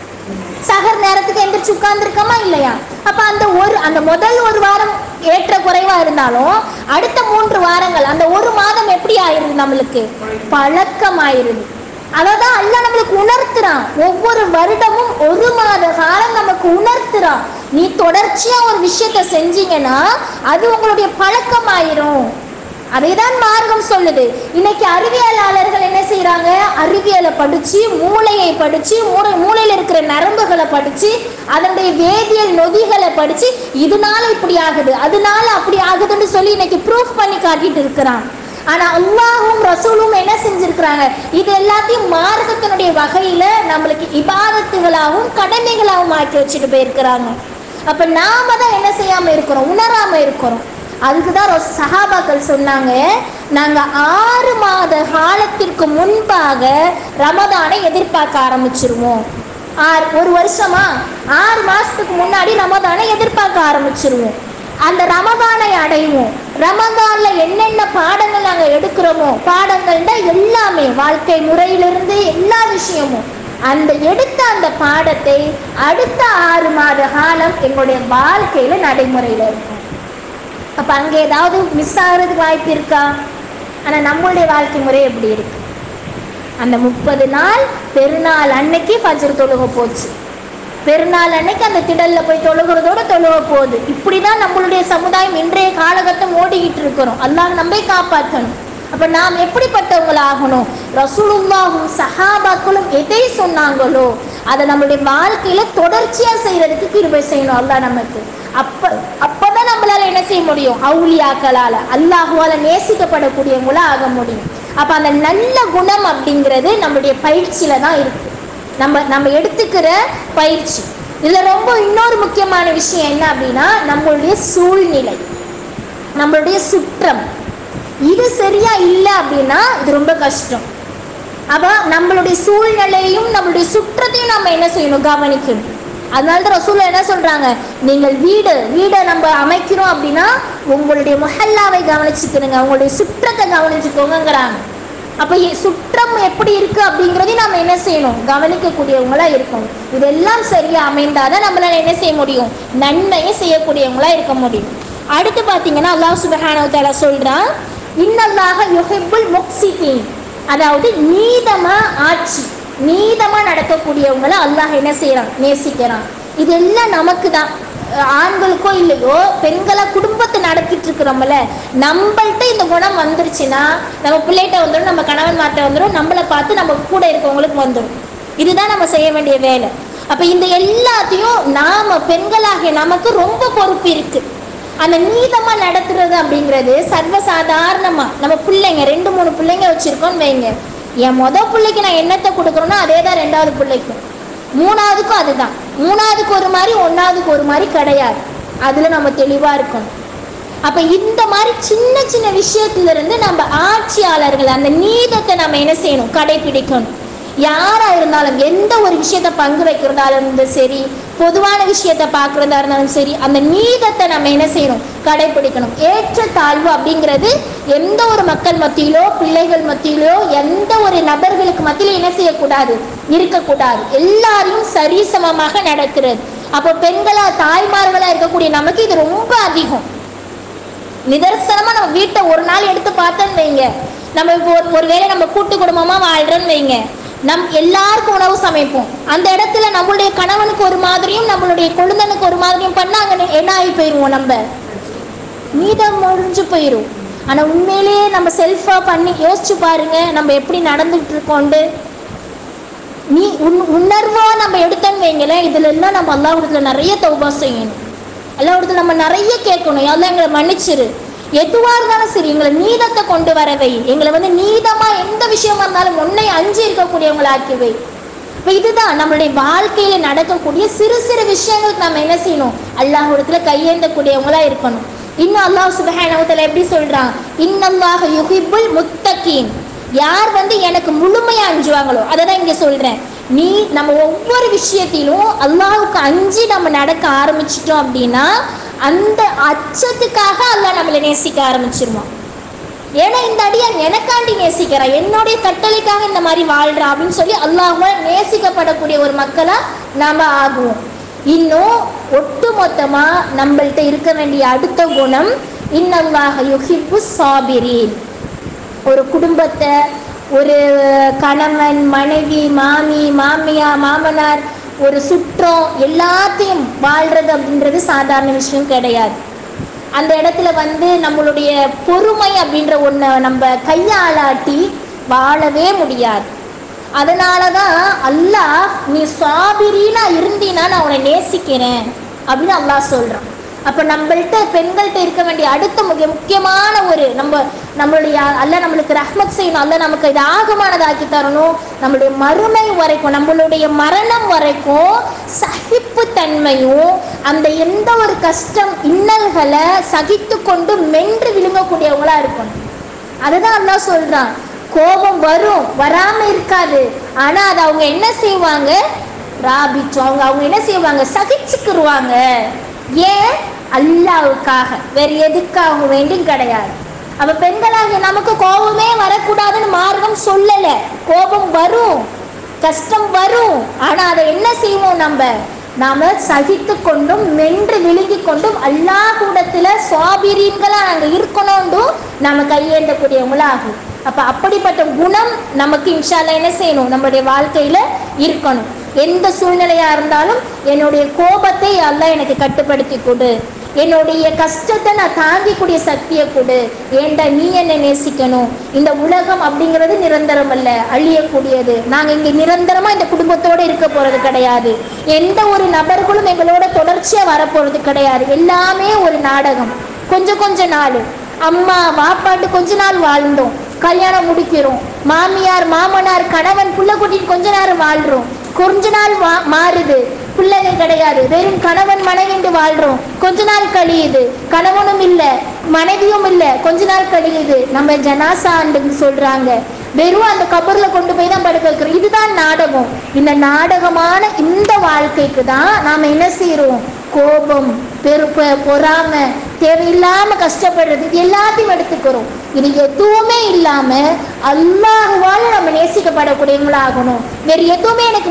சஹர் நேரத்துக்கு எந்திரிச்சு உட்கார்ந்துருக்கோமா இல்லையா? அப்ப அந்த ஒரு அந்த முதல் ஒரு வாரம் ஏற்ற குறைவா இருந்தாலும் அடுத்த மூன்று வாரங்கள் அந்த ஒரு மாதம் எப்படி ஆயிருது? நம்மளுக்கு பழக்கம் ஆயிருது. அதான் அல்லாஹ் நம்மளுக்கு உணர்த்துறான். ஒவ்வொரு வருடமும் ஒரு மாத காலம் நமக்கு உணர்த்துறான். நீ தொடர்ச்சியா ஒரு விஷயத்த செஞ்சீங்கன்னா அது உங்களுடைய பழக்கம் ஆயிரும். அதைதான் மார்க்கம் சொல்லுது. இன்னைக்கு அறிவியலாளர்கள் என்ன செய்யறாங்க? அறிவியலை படிச்சு, மூளையை படிச்சு, மூளை மூளையில இருக்கிற நரம்புகளை படிச்சு, அதனுடைய வேதியியல் நொதிகளை படிச்சு, இதனால இப்படி ஆகுது, அதனால அப்படி ஆகுதுன்னு சொல்லி இன்னைக்கு ப்ரூஃப் பண்ணி காட்டிட்டு இருக்கிறான். ஆனா அல்லாஹ்வும் ரசூலும் என்ன செஞ்சிருக்கிறாங்க? இது எல்லாத்தையும் மார்க்கத்தினுடைய வகையில நம்மளுக்கு இபாதத்துகளாகவும் கடமைகளாகவும் ஆக்கி வச்சுட்டு போயிருக்கிறாங்க. அப்ப நாம தான் என்ன செய்யாம இருக்கிறோம்? உணராம இருக்கிறோம். அதுக்குதான் சஹாபாக்கள் சொன்னாங்க, நாங்க ஆறு மாத காலத்திற்கு முன்பாக ரமதானை எதிர்பார்க்க ஆரம்பிச்சிருவோம். ஆறு ஒரு வருஷமா ஆறு மாசத்துக்கு முன்னாடி ரமதானை எதிர்பார்க்க ஆரம்பிச்சிருவோம். அந்த ரமதானை அடைவோம். ரமதான்ல என்னென்ன பாடங்கள் நாங்க எடுக்கிறோமோ, பாடங்கள்னா எல்லாமே வாழ்க்கை முறையிலிருந்து எல்லா விஷயமும், அந்த எடுத்த அந்த பாடத்தை அடுத்த ஆறு மாத காலம் எங்களுடைய வாழ்க்கையில நடைமுறையில இருக்கும். அப்ப அங்கே ஏதாவது மிஸ் ஆகிறதுக்கு வாய்ப்பு இருக்கா? ஆனா நம்மளுடைய வாழ்க்கை முறை எப்படி இருக்கு? அந்த முப்பது நாள் பெருநாள் அன்னைக்கு ஃபஜ்ர் தொழுக போச்சு. பெருநாள் அன்னைக்கு அந்த திடல்ல போய் தொழுகிறதோட தொழுக போகுது. இப்படிதான் நம்மளுடைய சமுதாயம் இன்றைய காலகட்டம் ஓடிக்கிட்டு இருக்கிறோம். அல்லாஹ் நம்மை காப்பாற்றணும். அப்ப நாம் எப்படிப்பட்டவங்களாகணும்? ரசூலுல்லாஹும் சஹாபாக்களும் எதை சொன்னாங்களோ அதை நம்மளுடைய வாழ்க்கையில தொடர்ச்சியா செய்யறதுக்கு கிருபை செய்யணும் அல்லாஹ் நமக்கு. அப்ப அப்பதான் நம்மளால என்ன செய்ய முடியும்? அவுலியாக்களால, அல்லாஹுவால நேசிக்கப்படக்கூடியவங்களா ஆக முடியும். அப்ப அந்த நல்ல குணம் அப்படிங்கிறது நம்மளுடைய பயிற்சியில தான் இருக்கு. நம்ம நம்ம எடுத்துக்கிற பயிற்சி. இதுல ரொம்ப இன்னொரு முக்கியமான விஷயம் என்ன அப்படின்னா, நம்மளுடைய சூழ்நிலை, நம்மளுடைய சுற்றம், இது சரியா இல்லை அப்படின்னா இது ரொம்ப கஷ்டம். அப்ப நம்மளுடைய சூழ்நிலையும் நம்மளுடைய சுற்றத்தையும் நம்ம என்ன செய்யணும்? கவனிக்கணும். அதனாலதான் ரசூலுல்லாஹ் என்ன சொல்றாங்க? நீங்கள் வீடு வீடை நம்ம அமைக்கிறோம் அப்படின்னா உங்களுடைய முஹல்லாவை கவனிச்சுக்கிறீங்க, உங்களுடைய சுற்றத்தை கவனிச்சுக்கோங்கிறாங்க. அப்ப சுற்றம் எப்படி இருக்கு அப்படிங்கிறதையும் நம்ம என்ன செய்யணும்? கவனிக்கக்கூடியவங்களா இருக்கணும். இதெல்லாம் சரியா அமைந்தாதான் நம்மளால என்ன செய்ய முடியும்? நன்மையை செய்யக்கூடியவங்களா இருக்க முடியும். அடுத்து பாத்தீங்கன்னா அல்லாஹ் சுப்ஹானஹு வ தஆலா சொல்றான், இன்னல்லாஹ யுஹிப்புல் முக்ஸிதீன், அதாவது நீதமா ஆட்சி, நீதமா நடக்கக்கூடியவங்களை அல்லாஹ் என்ன செய்யறான், நேசிக்கிறான். இதெல்லாம் நமக்கு தான், ஆண்களுக்கோ இல்லையோ பெண்களை குடும்பத்தை நடத்திட்டு இருக்கிறோம்ல, நம்மள்கிட்ட இந்த குணம் வந்துருச்சுன்னா நம்ம பிள்ளைகிட்ட வந்துடும், நம்ம கணவன் மாட்ட வந்துடும், நம்மளை பார்த்து நம்ம கூட இருக்கவங்களுக்கு வந்துடும். இதுதான் நம்ம செய்ய வேண்டிய வேலை. அப்ப இந்த எல்லாத்தையும் நாம பெண்களாகிய நமக்கு ரொம்ப பொறுப்பு இருக்கு. அந்த நீதமா நடத்துறது அப்படிங்கிறது சர்வசாதாரணமா நம்ம பிள்ளைங்க ரெண்டு மூணு பிள்ளைங்க வச்சிருக்கோன்னு வைங்க, என் மொதல் பிள்ளைக்கு நான் என்னத்தை கொடுக்குறோன்னா அதே தான் ரெண்டாவது பிள்ளைக்கும், மூணாவதுக்கும் அதுதான். மூணாவதுக்கு ஒரு மாதிரி ஒன்றாவதுக்கு ஒரு மாதிரி கிடையாது. அதில் நம்ம தெளிவாக இருக்கணும். அப்போ இந்த மாதிரி சின்ன சின்ன விஷயத்துலேருந்து நம்ம ஆட்சியாளர்கள் அந்த நீதத்தை நம்ம என்ன செய்யணும், கடைபிடிக்கணும். யாராக இருந்தாலும் எந்த ஒரு விஷயத்தை பங்கு வைக்கிறதாலும் இருந்தாலும் சரி, பொதுவான விஷயத்தை பார்க்குறதா இருந்தாலும் சரி, அந்த நீதத்தை நம்ம என்ன செய்யணும், கடைபிடிக்கணும். ஏற்ற தாழ்வு அப்படிங்கிறது எந்த ஒரு மக்கள் மத்தியிலோ பிள்ளைகள் மத்தியிலோ எந்த ஒரு நபர்களுக்கு மத்தியிலும் என்ன செய்யக்கூடாது, இருக்கக்கூடாது. எல்லாரையும் சரிசமமாக நடக்கிறது. அப்போ பெண்களா தாய்மார்களா இருக்கக்கூடிய நமக்கு இது ரொம்ப அதிகம். நிதர்சனமா நம்ம வீட்டை ஒரு நாள் எடுத்து பார்த்தோன்னு வைங்க, நம்ம இப்போ ஒருவேளை நம்ம கூட்டு குடும்பமா வாழ்றோன்னு வைங்க, நம் எல்லாருக்கும் உணவு சமைப்போம். அந்த இடத்துல நம்மளுடைய கணவனுக்கு ஒரு மாதிரியும் நம்மளுடைய கொழுந்தனுக்கு ஒரு மாதிரியும் பண்ணா அங்கே என்ன ஆகி போயிடுவோம், நம்ம மீதம் முடிஞ்சு போயிடும். ஆனால் உண்மையிலேயே நம்ம செல்ஃபா பண்ணி யோசிச்சு பாருங்க, நம்ம எப்படி நடந்துகிட்டு இருக்கோண்டு. நீ உன் உணர்வா நம்ம எடுத்தோன்னு வைங்களேன், இதுல எல்லாம் நம்ம அல்லாஹ்விடத்துல நிறைய தௌபா செய்யணும், அல்லாஹ்விடத்துல நம்ம நிறைய கேட்கணும். எல்லாம் எங்களை மன்னிச்சிரு, எதுவா இருந்தாலும் சரி எங்களை நீதத்தை கொண்டு வரவை, எங்களை வந்து நீதமா எந்த விஷயமா இருந்தாலும் உன்னை அஞ்சு இருக்கக்கூடியவங்களை ஆக்கிவை. இப்போ இதுதான் நம்மளுடைய வாழ்க்கையில நடக்கக்கூடிய சிறு சிறு விஷயங்களுக்கு நம்ம என்ன செய்யணும், அல்லாஹ்விடத்துல கையேந்தக்கூடியவங்களா இருக்கணும். இன்னும் அல்லாஹ் சுப்ஹானஹு வ தஆலா எப்படி சொல்றான், இன்னல்லாஹ யுஹிப்புல் முத்தகீன், யார் வந்து எனக்கு முழுமையா அஞ்சுவாங்களோ, அதை தான் இங்க சொல்றேன். நீ நம்ம ஒவ்வொரு விஷயத்திலும் அல்லாஹுக்கு அஞ்சு நம்ம நடக்க ஆரம்பிச்சிட்டோம் அப்படின்னா அந்த அச்சத்துக்காக அல்லாஹ் நம்மளை நேசிக்க ஆரம்பிச்சிருவான். ஏன்னா இந்த அடியான் எனக்காண்டி நேசிக்கிறான், என்னுடைய கட்டளைக்காக இந்த மாதிரி வாழ்றான் அப்படின்னு சொல்லி அல்லாஹ்வால் நேசிக்கப்படக்கூடிய ஒரு மக்களா நாம ஆகுவோம். இன்னும் ஒட்டு மொத்தமா நம்மள்கிட்ட இருக்க வேண்டிய அடுத்த குணம் இன்னல்லாஹ யுஹிப்பு சாபிரீன். ஒரு குடும்பத்தை, ஒரு கணவன் மனைவி மாமி மாமியா மாமனார் ஒரு சுற்றம் எல்லாத்தையும் வாழ்றது அப்படின்றது சாதாரண விஷயம் கிடையாது. அந்த இடத்துல வந்து நம்மளுடைய பொறுமை அப்படின்ற ஒன்றை நம்ம கையாளாட்டி வாழவே முடியாது. அதனால தான் அல்லாஹ் நீ சாபிரீனா இருந்தீனா நான் உன்னை நேசிக்கிறேன் அப்படின்னு அல்லாஹ் சொல்கிறான். அப்போ நம்மள்கிட்ட பெண்கள்கிட்ட இருக்க வேண்டிய அடுத்த முக்கிய முக்கியமான ஒரு நம்ம நம்மளுடைய அல்ல நம்மளுக்கு ரஹ்மத் செய்யணும், அல்ல நமக்கு இது ஆகமானதாக்கி தரணும். நம்மளுடைய மறுமை வரைக்கும் நம்மளுடைய மரணம் வரைக்கும் சகிப்பு தன்மையும் அந்த எந்த ஒரு கஷ்டம் இன்னல்களை சகித்து கொண்டு மென்று விழுங்கக்கூடியவங்களா இருக்கணும். அதுதான் அல்லாஹ் சொல்றான். கோபம் வரும், வராம இருக்காது, ஆனா அது அவங்க என்ன செய்வாங்க, ராபிச்சு அவங்க அவங்க என்ன செய்வாங்க, சகிச்சுக்குருவாங்க. ஏன்? அல்லாஹ்வுக்காக, வேற எதுக்காக வேண்டியும் கிடையாது. அப்ப பெண்களாக நமக்கு கோபமே வரக்கூடாதுன்னு மார்க்கம் சொல்லல. கோபம் வரும், கஷ்டம் வரும், ஆனா அதை என்ன செய்வோம், நம்ம நாம சகித்து கொண்டும் மென்று விழுங்கி கொண்டும் அல்லாஹ் கூடத்துல சாபிரீன்களா நாங்க இருக்கணும்டும் நம்ம கையேந்தக்கூடியவங்களாகும். அப்ப அப்படிப்பட்ட குணம் நமக்கு இன்ஷா அல்லாஹ் என்ன செய்யணும், நம்மளுடைய வாழ்க்கையில இருக்கணும். எந்த சூழ்நிலையா இருந்தாலும் என்னுடைய கோபத்தை அல்லாஹ் எனக்கு கட்டுப்படுத்தி கொடு, என்னுடைய கஷ்டத்தை நான் தாங்கிக்கூடிய சக்தியை கொடு. ஏண்டா நீ என்னை நேசிக்கணும். இந்த உலகம் அப்படிங்கிறது நிரந்தரம் அல்ல, அழியக்கூடியது. நாங்கள் இங்கே நிரந்தரமா இந்த குடும்பத்தோடு இருக்க போறது கிடையாது. எந்த ஒரு நபர்களும் எங்களோட தொடர்ச்சியா வரப்போறது கிடையாது. எல்லாமே ஒரு நாடகம். கொஞ்சம் கொஞ்ச நாள் அம்மா வாப்பாட்டு கொஞ்ச நாள் வாழ்ந்தோம், கல்யாணம் முடிக்கிறோம், மாமியார் மாமனார் கணவன் புள்ள கூட்டிட்டு கொஞ்ச நேரம் வாழ்றோம், கொஞ்ச நாள் மா மாறுது பிள்ளைகள் கிடையாது, வெறும் கணவன் மனைவிண்டு வாழ்றோம். கொஞ்ச நாள் கழியுது, கணவனும் இல்லை மனைவியும் இல்லை, கொஞ்ச நாள் கழியுது, நம்ம ஜனாசாண்டுன்னு சொல்றாங்க, வெறும் அந்த கபர்ல கொண்டு போய் தான் படுக்க வைக்கிறோம். இதுதான் நாடகம். இந்த நாடகமான இந்த வாழ்க்கைக்கு தான் நாம என்ன செய்யறோம், கோபம், பெருப்ப, பொறாம, தேவையில்லாம கஷ்டப்படுறது, இது எல்லாத்தையும் எடுத்துக்கிறோம். இது எதுவுமே இல்லாம அல்லாஹ்வால நம்ம நேசிக்கப்படக்கூடியவங்களாகணும். வேற எதுவுமே எனக்கு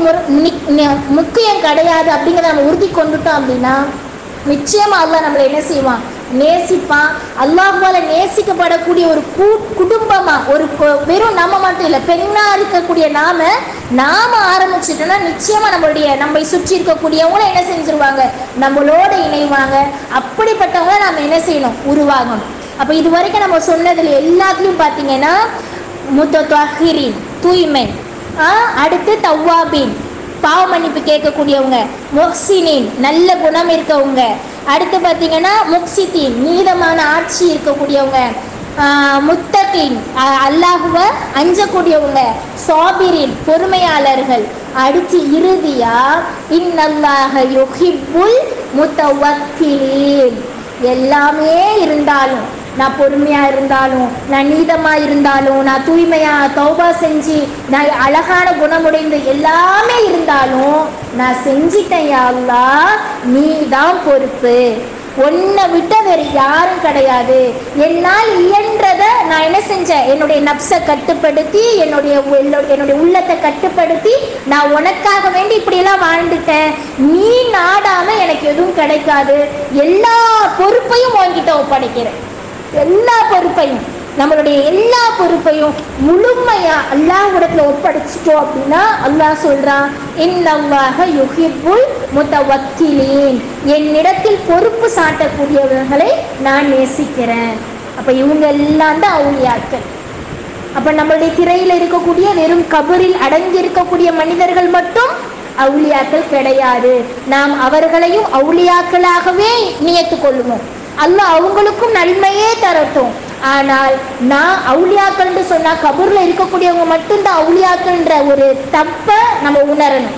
முக்கியம் கிடையாது அப்படிங்கிறத நம்ம உறுதி கொண்டுட்டோம் அப்படின்னா நிச்சயமா அல்லாஹ் நம்மளை என்ன செய்வான், நேசிப்பான். அல்லாஹ்வால நேசிக்கப்படக்கூடிய ஒரு கூ குடும்பமா ஒரு வெறும் நம்ம மட்டும் இல்லை, பெண்ணா இருக்கக்கூடிய நாம நாம ஆரம்பிச்சிட்டோம்னா நிச்சயமா நம்மளுடைய நம்மை சுற்றி இருக்கக்கூடியவங்களும் என்ன செஞ்சிருவாங்க, நம்மளோட இணைவாங்க. அப்படிப்பட்டவங்க நாம என்ன செய்யணும், உருவாகணும். அப்ப இது வரைக்கும் நம்ம சொன்னதுல எல்லாத்துலயும் பாத்தீங்கன்னா முத்தத்வாஹிரின் தூய்மை, அடுத்து தவ்வாபின் பாவ மன்னிப்பு கேட்கக்கூடியவங்க, முஹ்சினின் நல்ல குணம் இருக்கவங்க, அடுத்து பார்த்தீங்கன்னா முக்சித்தீன் நீதமான ஆட்சி இருக்கக்கூடியவங்க, முத்தகீன் அல்லாஹுவ அஞ்சக்கூடியவங்க, சாபிரின் பொறுமையாளர்கள், அடுத்து இறுதியா இன்னல்லாஹ யுஹிப்புல் முத்தவக்கிலீன். எல்லாமே இருந்தாலும், நான் பொறுமையாக இருந்தாலும், நான் நீதமாக இருந்தாலும், நான் தூய்மையாக தௌபா செஞ்சு நான் அழகான குணமுடைந்து எல்லாமே இருந்தாலும் நான் செஞ்சிட்டேன் யா அல்லாஹ், நீ தான் பொறுப்பு, உன்னை விட்ட வேறு யாரும் கிடையாது. என்னால் இயன்றதை நான் என்ன செஞ்சேன், என்னுடைய நப்சை கட்டுப்படுத்தி என்னுடைய என்னுடைய உள்ளத்தை கட்டுப்படுத்தி நான் உனக்காக வேண்டி இப்படியெல்லாம் வாழ்ந்துட்டேன். நீ நாடாம எனக்கு எதுவும் கிடைக்காது. எல்லா பொறுப்பையும் உன்கிட்ட ஒப்படைக்கிறேன். எல்லா பொறுப்பையும் நம்மளுடைய எல்லா பொறுப்பையும் முழுமையா அல்லாஹ்விடத்துல ஒப்படைச்சிட்டோம் அப்படின்னா அல்லாஹ் சொல்றான், இன்னல்லாஹ யுஹிப்புல் முத்தவக்கிலீன், என்னிடத்தில் பொறுப்பு சாட்டக்கூடியவர்களை நான் நேசிக்கிறேன். அப்ப இவங்க எல்லாம் தான் அவுலியாக்கள். அப்ப நம்மளுடைய திரையில இருக்கக்கூடிய வெறும் கபரில் அடங்கி இருக்கக்கூடிய மனிதர்கள் மட்டும் அவுலியாக்கள் கிடையாது. நாம் அவர்களையும் அவுலியாக்களாகவே நியத்து கொள்ளுவோம். அல்லாஹ் அவங்களுக்கும் நன்மையே தரட்டும். ஆனால் நான் அவுலியாக்கள் சொன்னா கபூர்ல இருக்கக்கூடியவங்க மட்டும்தான் அவுலியாக்கள்ன்ற ஒரு தப்பை நம்ம உணரணும்.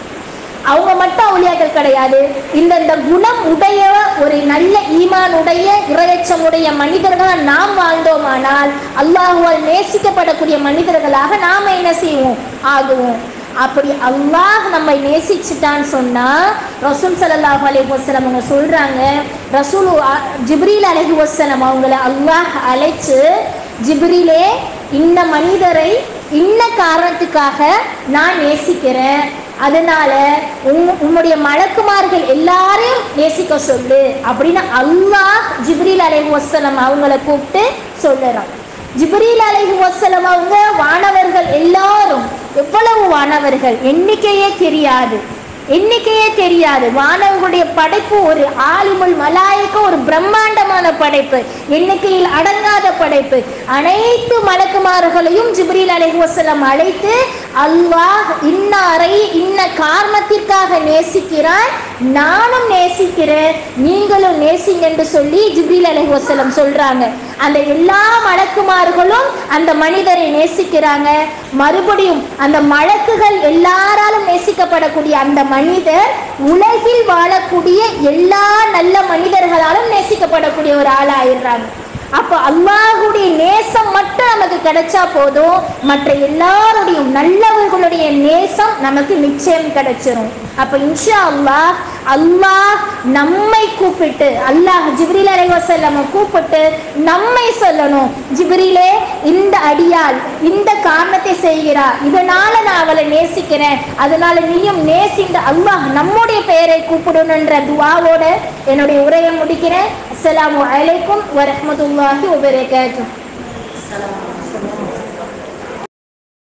அவங்க மட்டும் அவுலியாக்கள் கிடையாது. இந்த இந்த குணம் உடைய ஒரு நல்ல ஈமான் உடைய இறையச்சமுடைய மனிதர்களாக நாம் வாழ்ந்தோமானால் அல்லாஹ்வால் நேசிக்கப்படக்கூடிய மனிதர்களாக நாம் என்ன செய்வோம், ஆகுவோம். அப்படி அல்லாஹ் நம்மை நேசிச்சுட்டான்னு சொன்னா ரசூல் ஸல்லல்லாஹு அலைஹி வஸல்லம் அவங்க சொல்றாங்க, ரசூல் ஜிப்ரீல் அலைஹி வஸல்லம் அவங்கள அல்லாஹ் அழைச்சு, ஜிப்ரீலே இந்த மனிதரை இன்ன காரணத்துக்காக நான் நேசிக்கிறேன், அதனால உன்னுடைய மலக்குமார்கள் எல்லாரையும் நேசிக்க சொல்லு அப்படின்னு அல்லாஹ் ஜிப்ரீல் அலைஹி வஸல்லம் அவங்கள கூப்பிட்டு சொல்லுறான். ஜிப்ரீல் அலைஹி வஸல்லம் அவங்க வானவர்கள் எல்லாரும், எவ்வளவு வானவர்கள் எண்ணிக்கையே தெரியாது, எண்ணிக்கையே தெரியாது. வானவர்களுடைய படைப்பு ஒரு ஆலிமுல் மலாயிக்க, ஒரு பிரம்மாண்டமான படைப்பு, எண்ணிக்கையில் அடங்காத படைப்பு. அனைத்து மலக்குமார்களையும் ஜிப்ரீல் அலைஹி வஸல்லம் அழைத்து அல்லாஹ் இன்னாரை இன்ன காரணத்திற்காக நேசிக்கிறான், நானும் நேசிக்கிறேன், நீங்களும் நேசிங்க என்று சொல்லி ஜிப்ரீல் அலைஹி வஸல்லம் சொல்றாங்க. அந்த எல்லா மலக்குமார்களும் அந்த மனிதரை நேசிக்கிறாங்க. மறுபடியும் அந்த மலக்குகள் எல்லாராலும் நேசிக்கப்படக்கூடிய அந்த மனிதர் உலகில் வாழக்கூடிய எல்லா நல்ல மனிதர்களாலும் நேசிக்கப்படக்கூடிய ஒரு ஆளாயிடுறாங்க. அப்போ அல்லாஹுடைய நேசம் மட்டும் நமக்கு கிடைச்சா போதும், மற்ற எல்லாருடையும் நல்லவர்களுடைய நேசம் நமக்கு நிச்சயம் கிடைச்சிரும். அப்ப இன்ஷா அல்லாஹ் அல்லாஹ் நம்மை கூப்பிட்டு, அல்லாஹ் ஜிப்ரீல் அலைஹி வஸல்லம் கூப்பிட்டு நம்மை சொல்லணும், ஜிப்ரீலே இந்த அடியால் இந்த காரணத்தை செய்கிறார், இதனால நான் அவளை நேசிக்கிறேன், அதனால நீயும் நேசிந்த அல்லாஹ் நம்முடைய பெயரை கூப்பிடணுன்ற துஆவோட என்னுடைய உரையை முடிக்கிறேன். அஸ்ஸலாமு அலைக்கும் வரஹ்மத்துல்லாஹி வபரகாத்துஹு.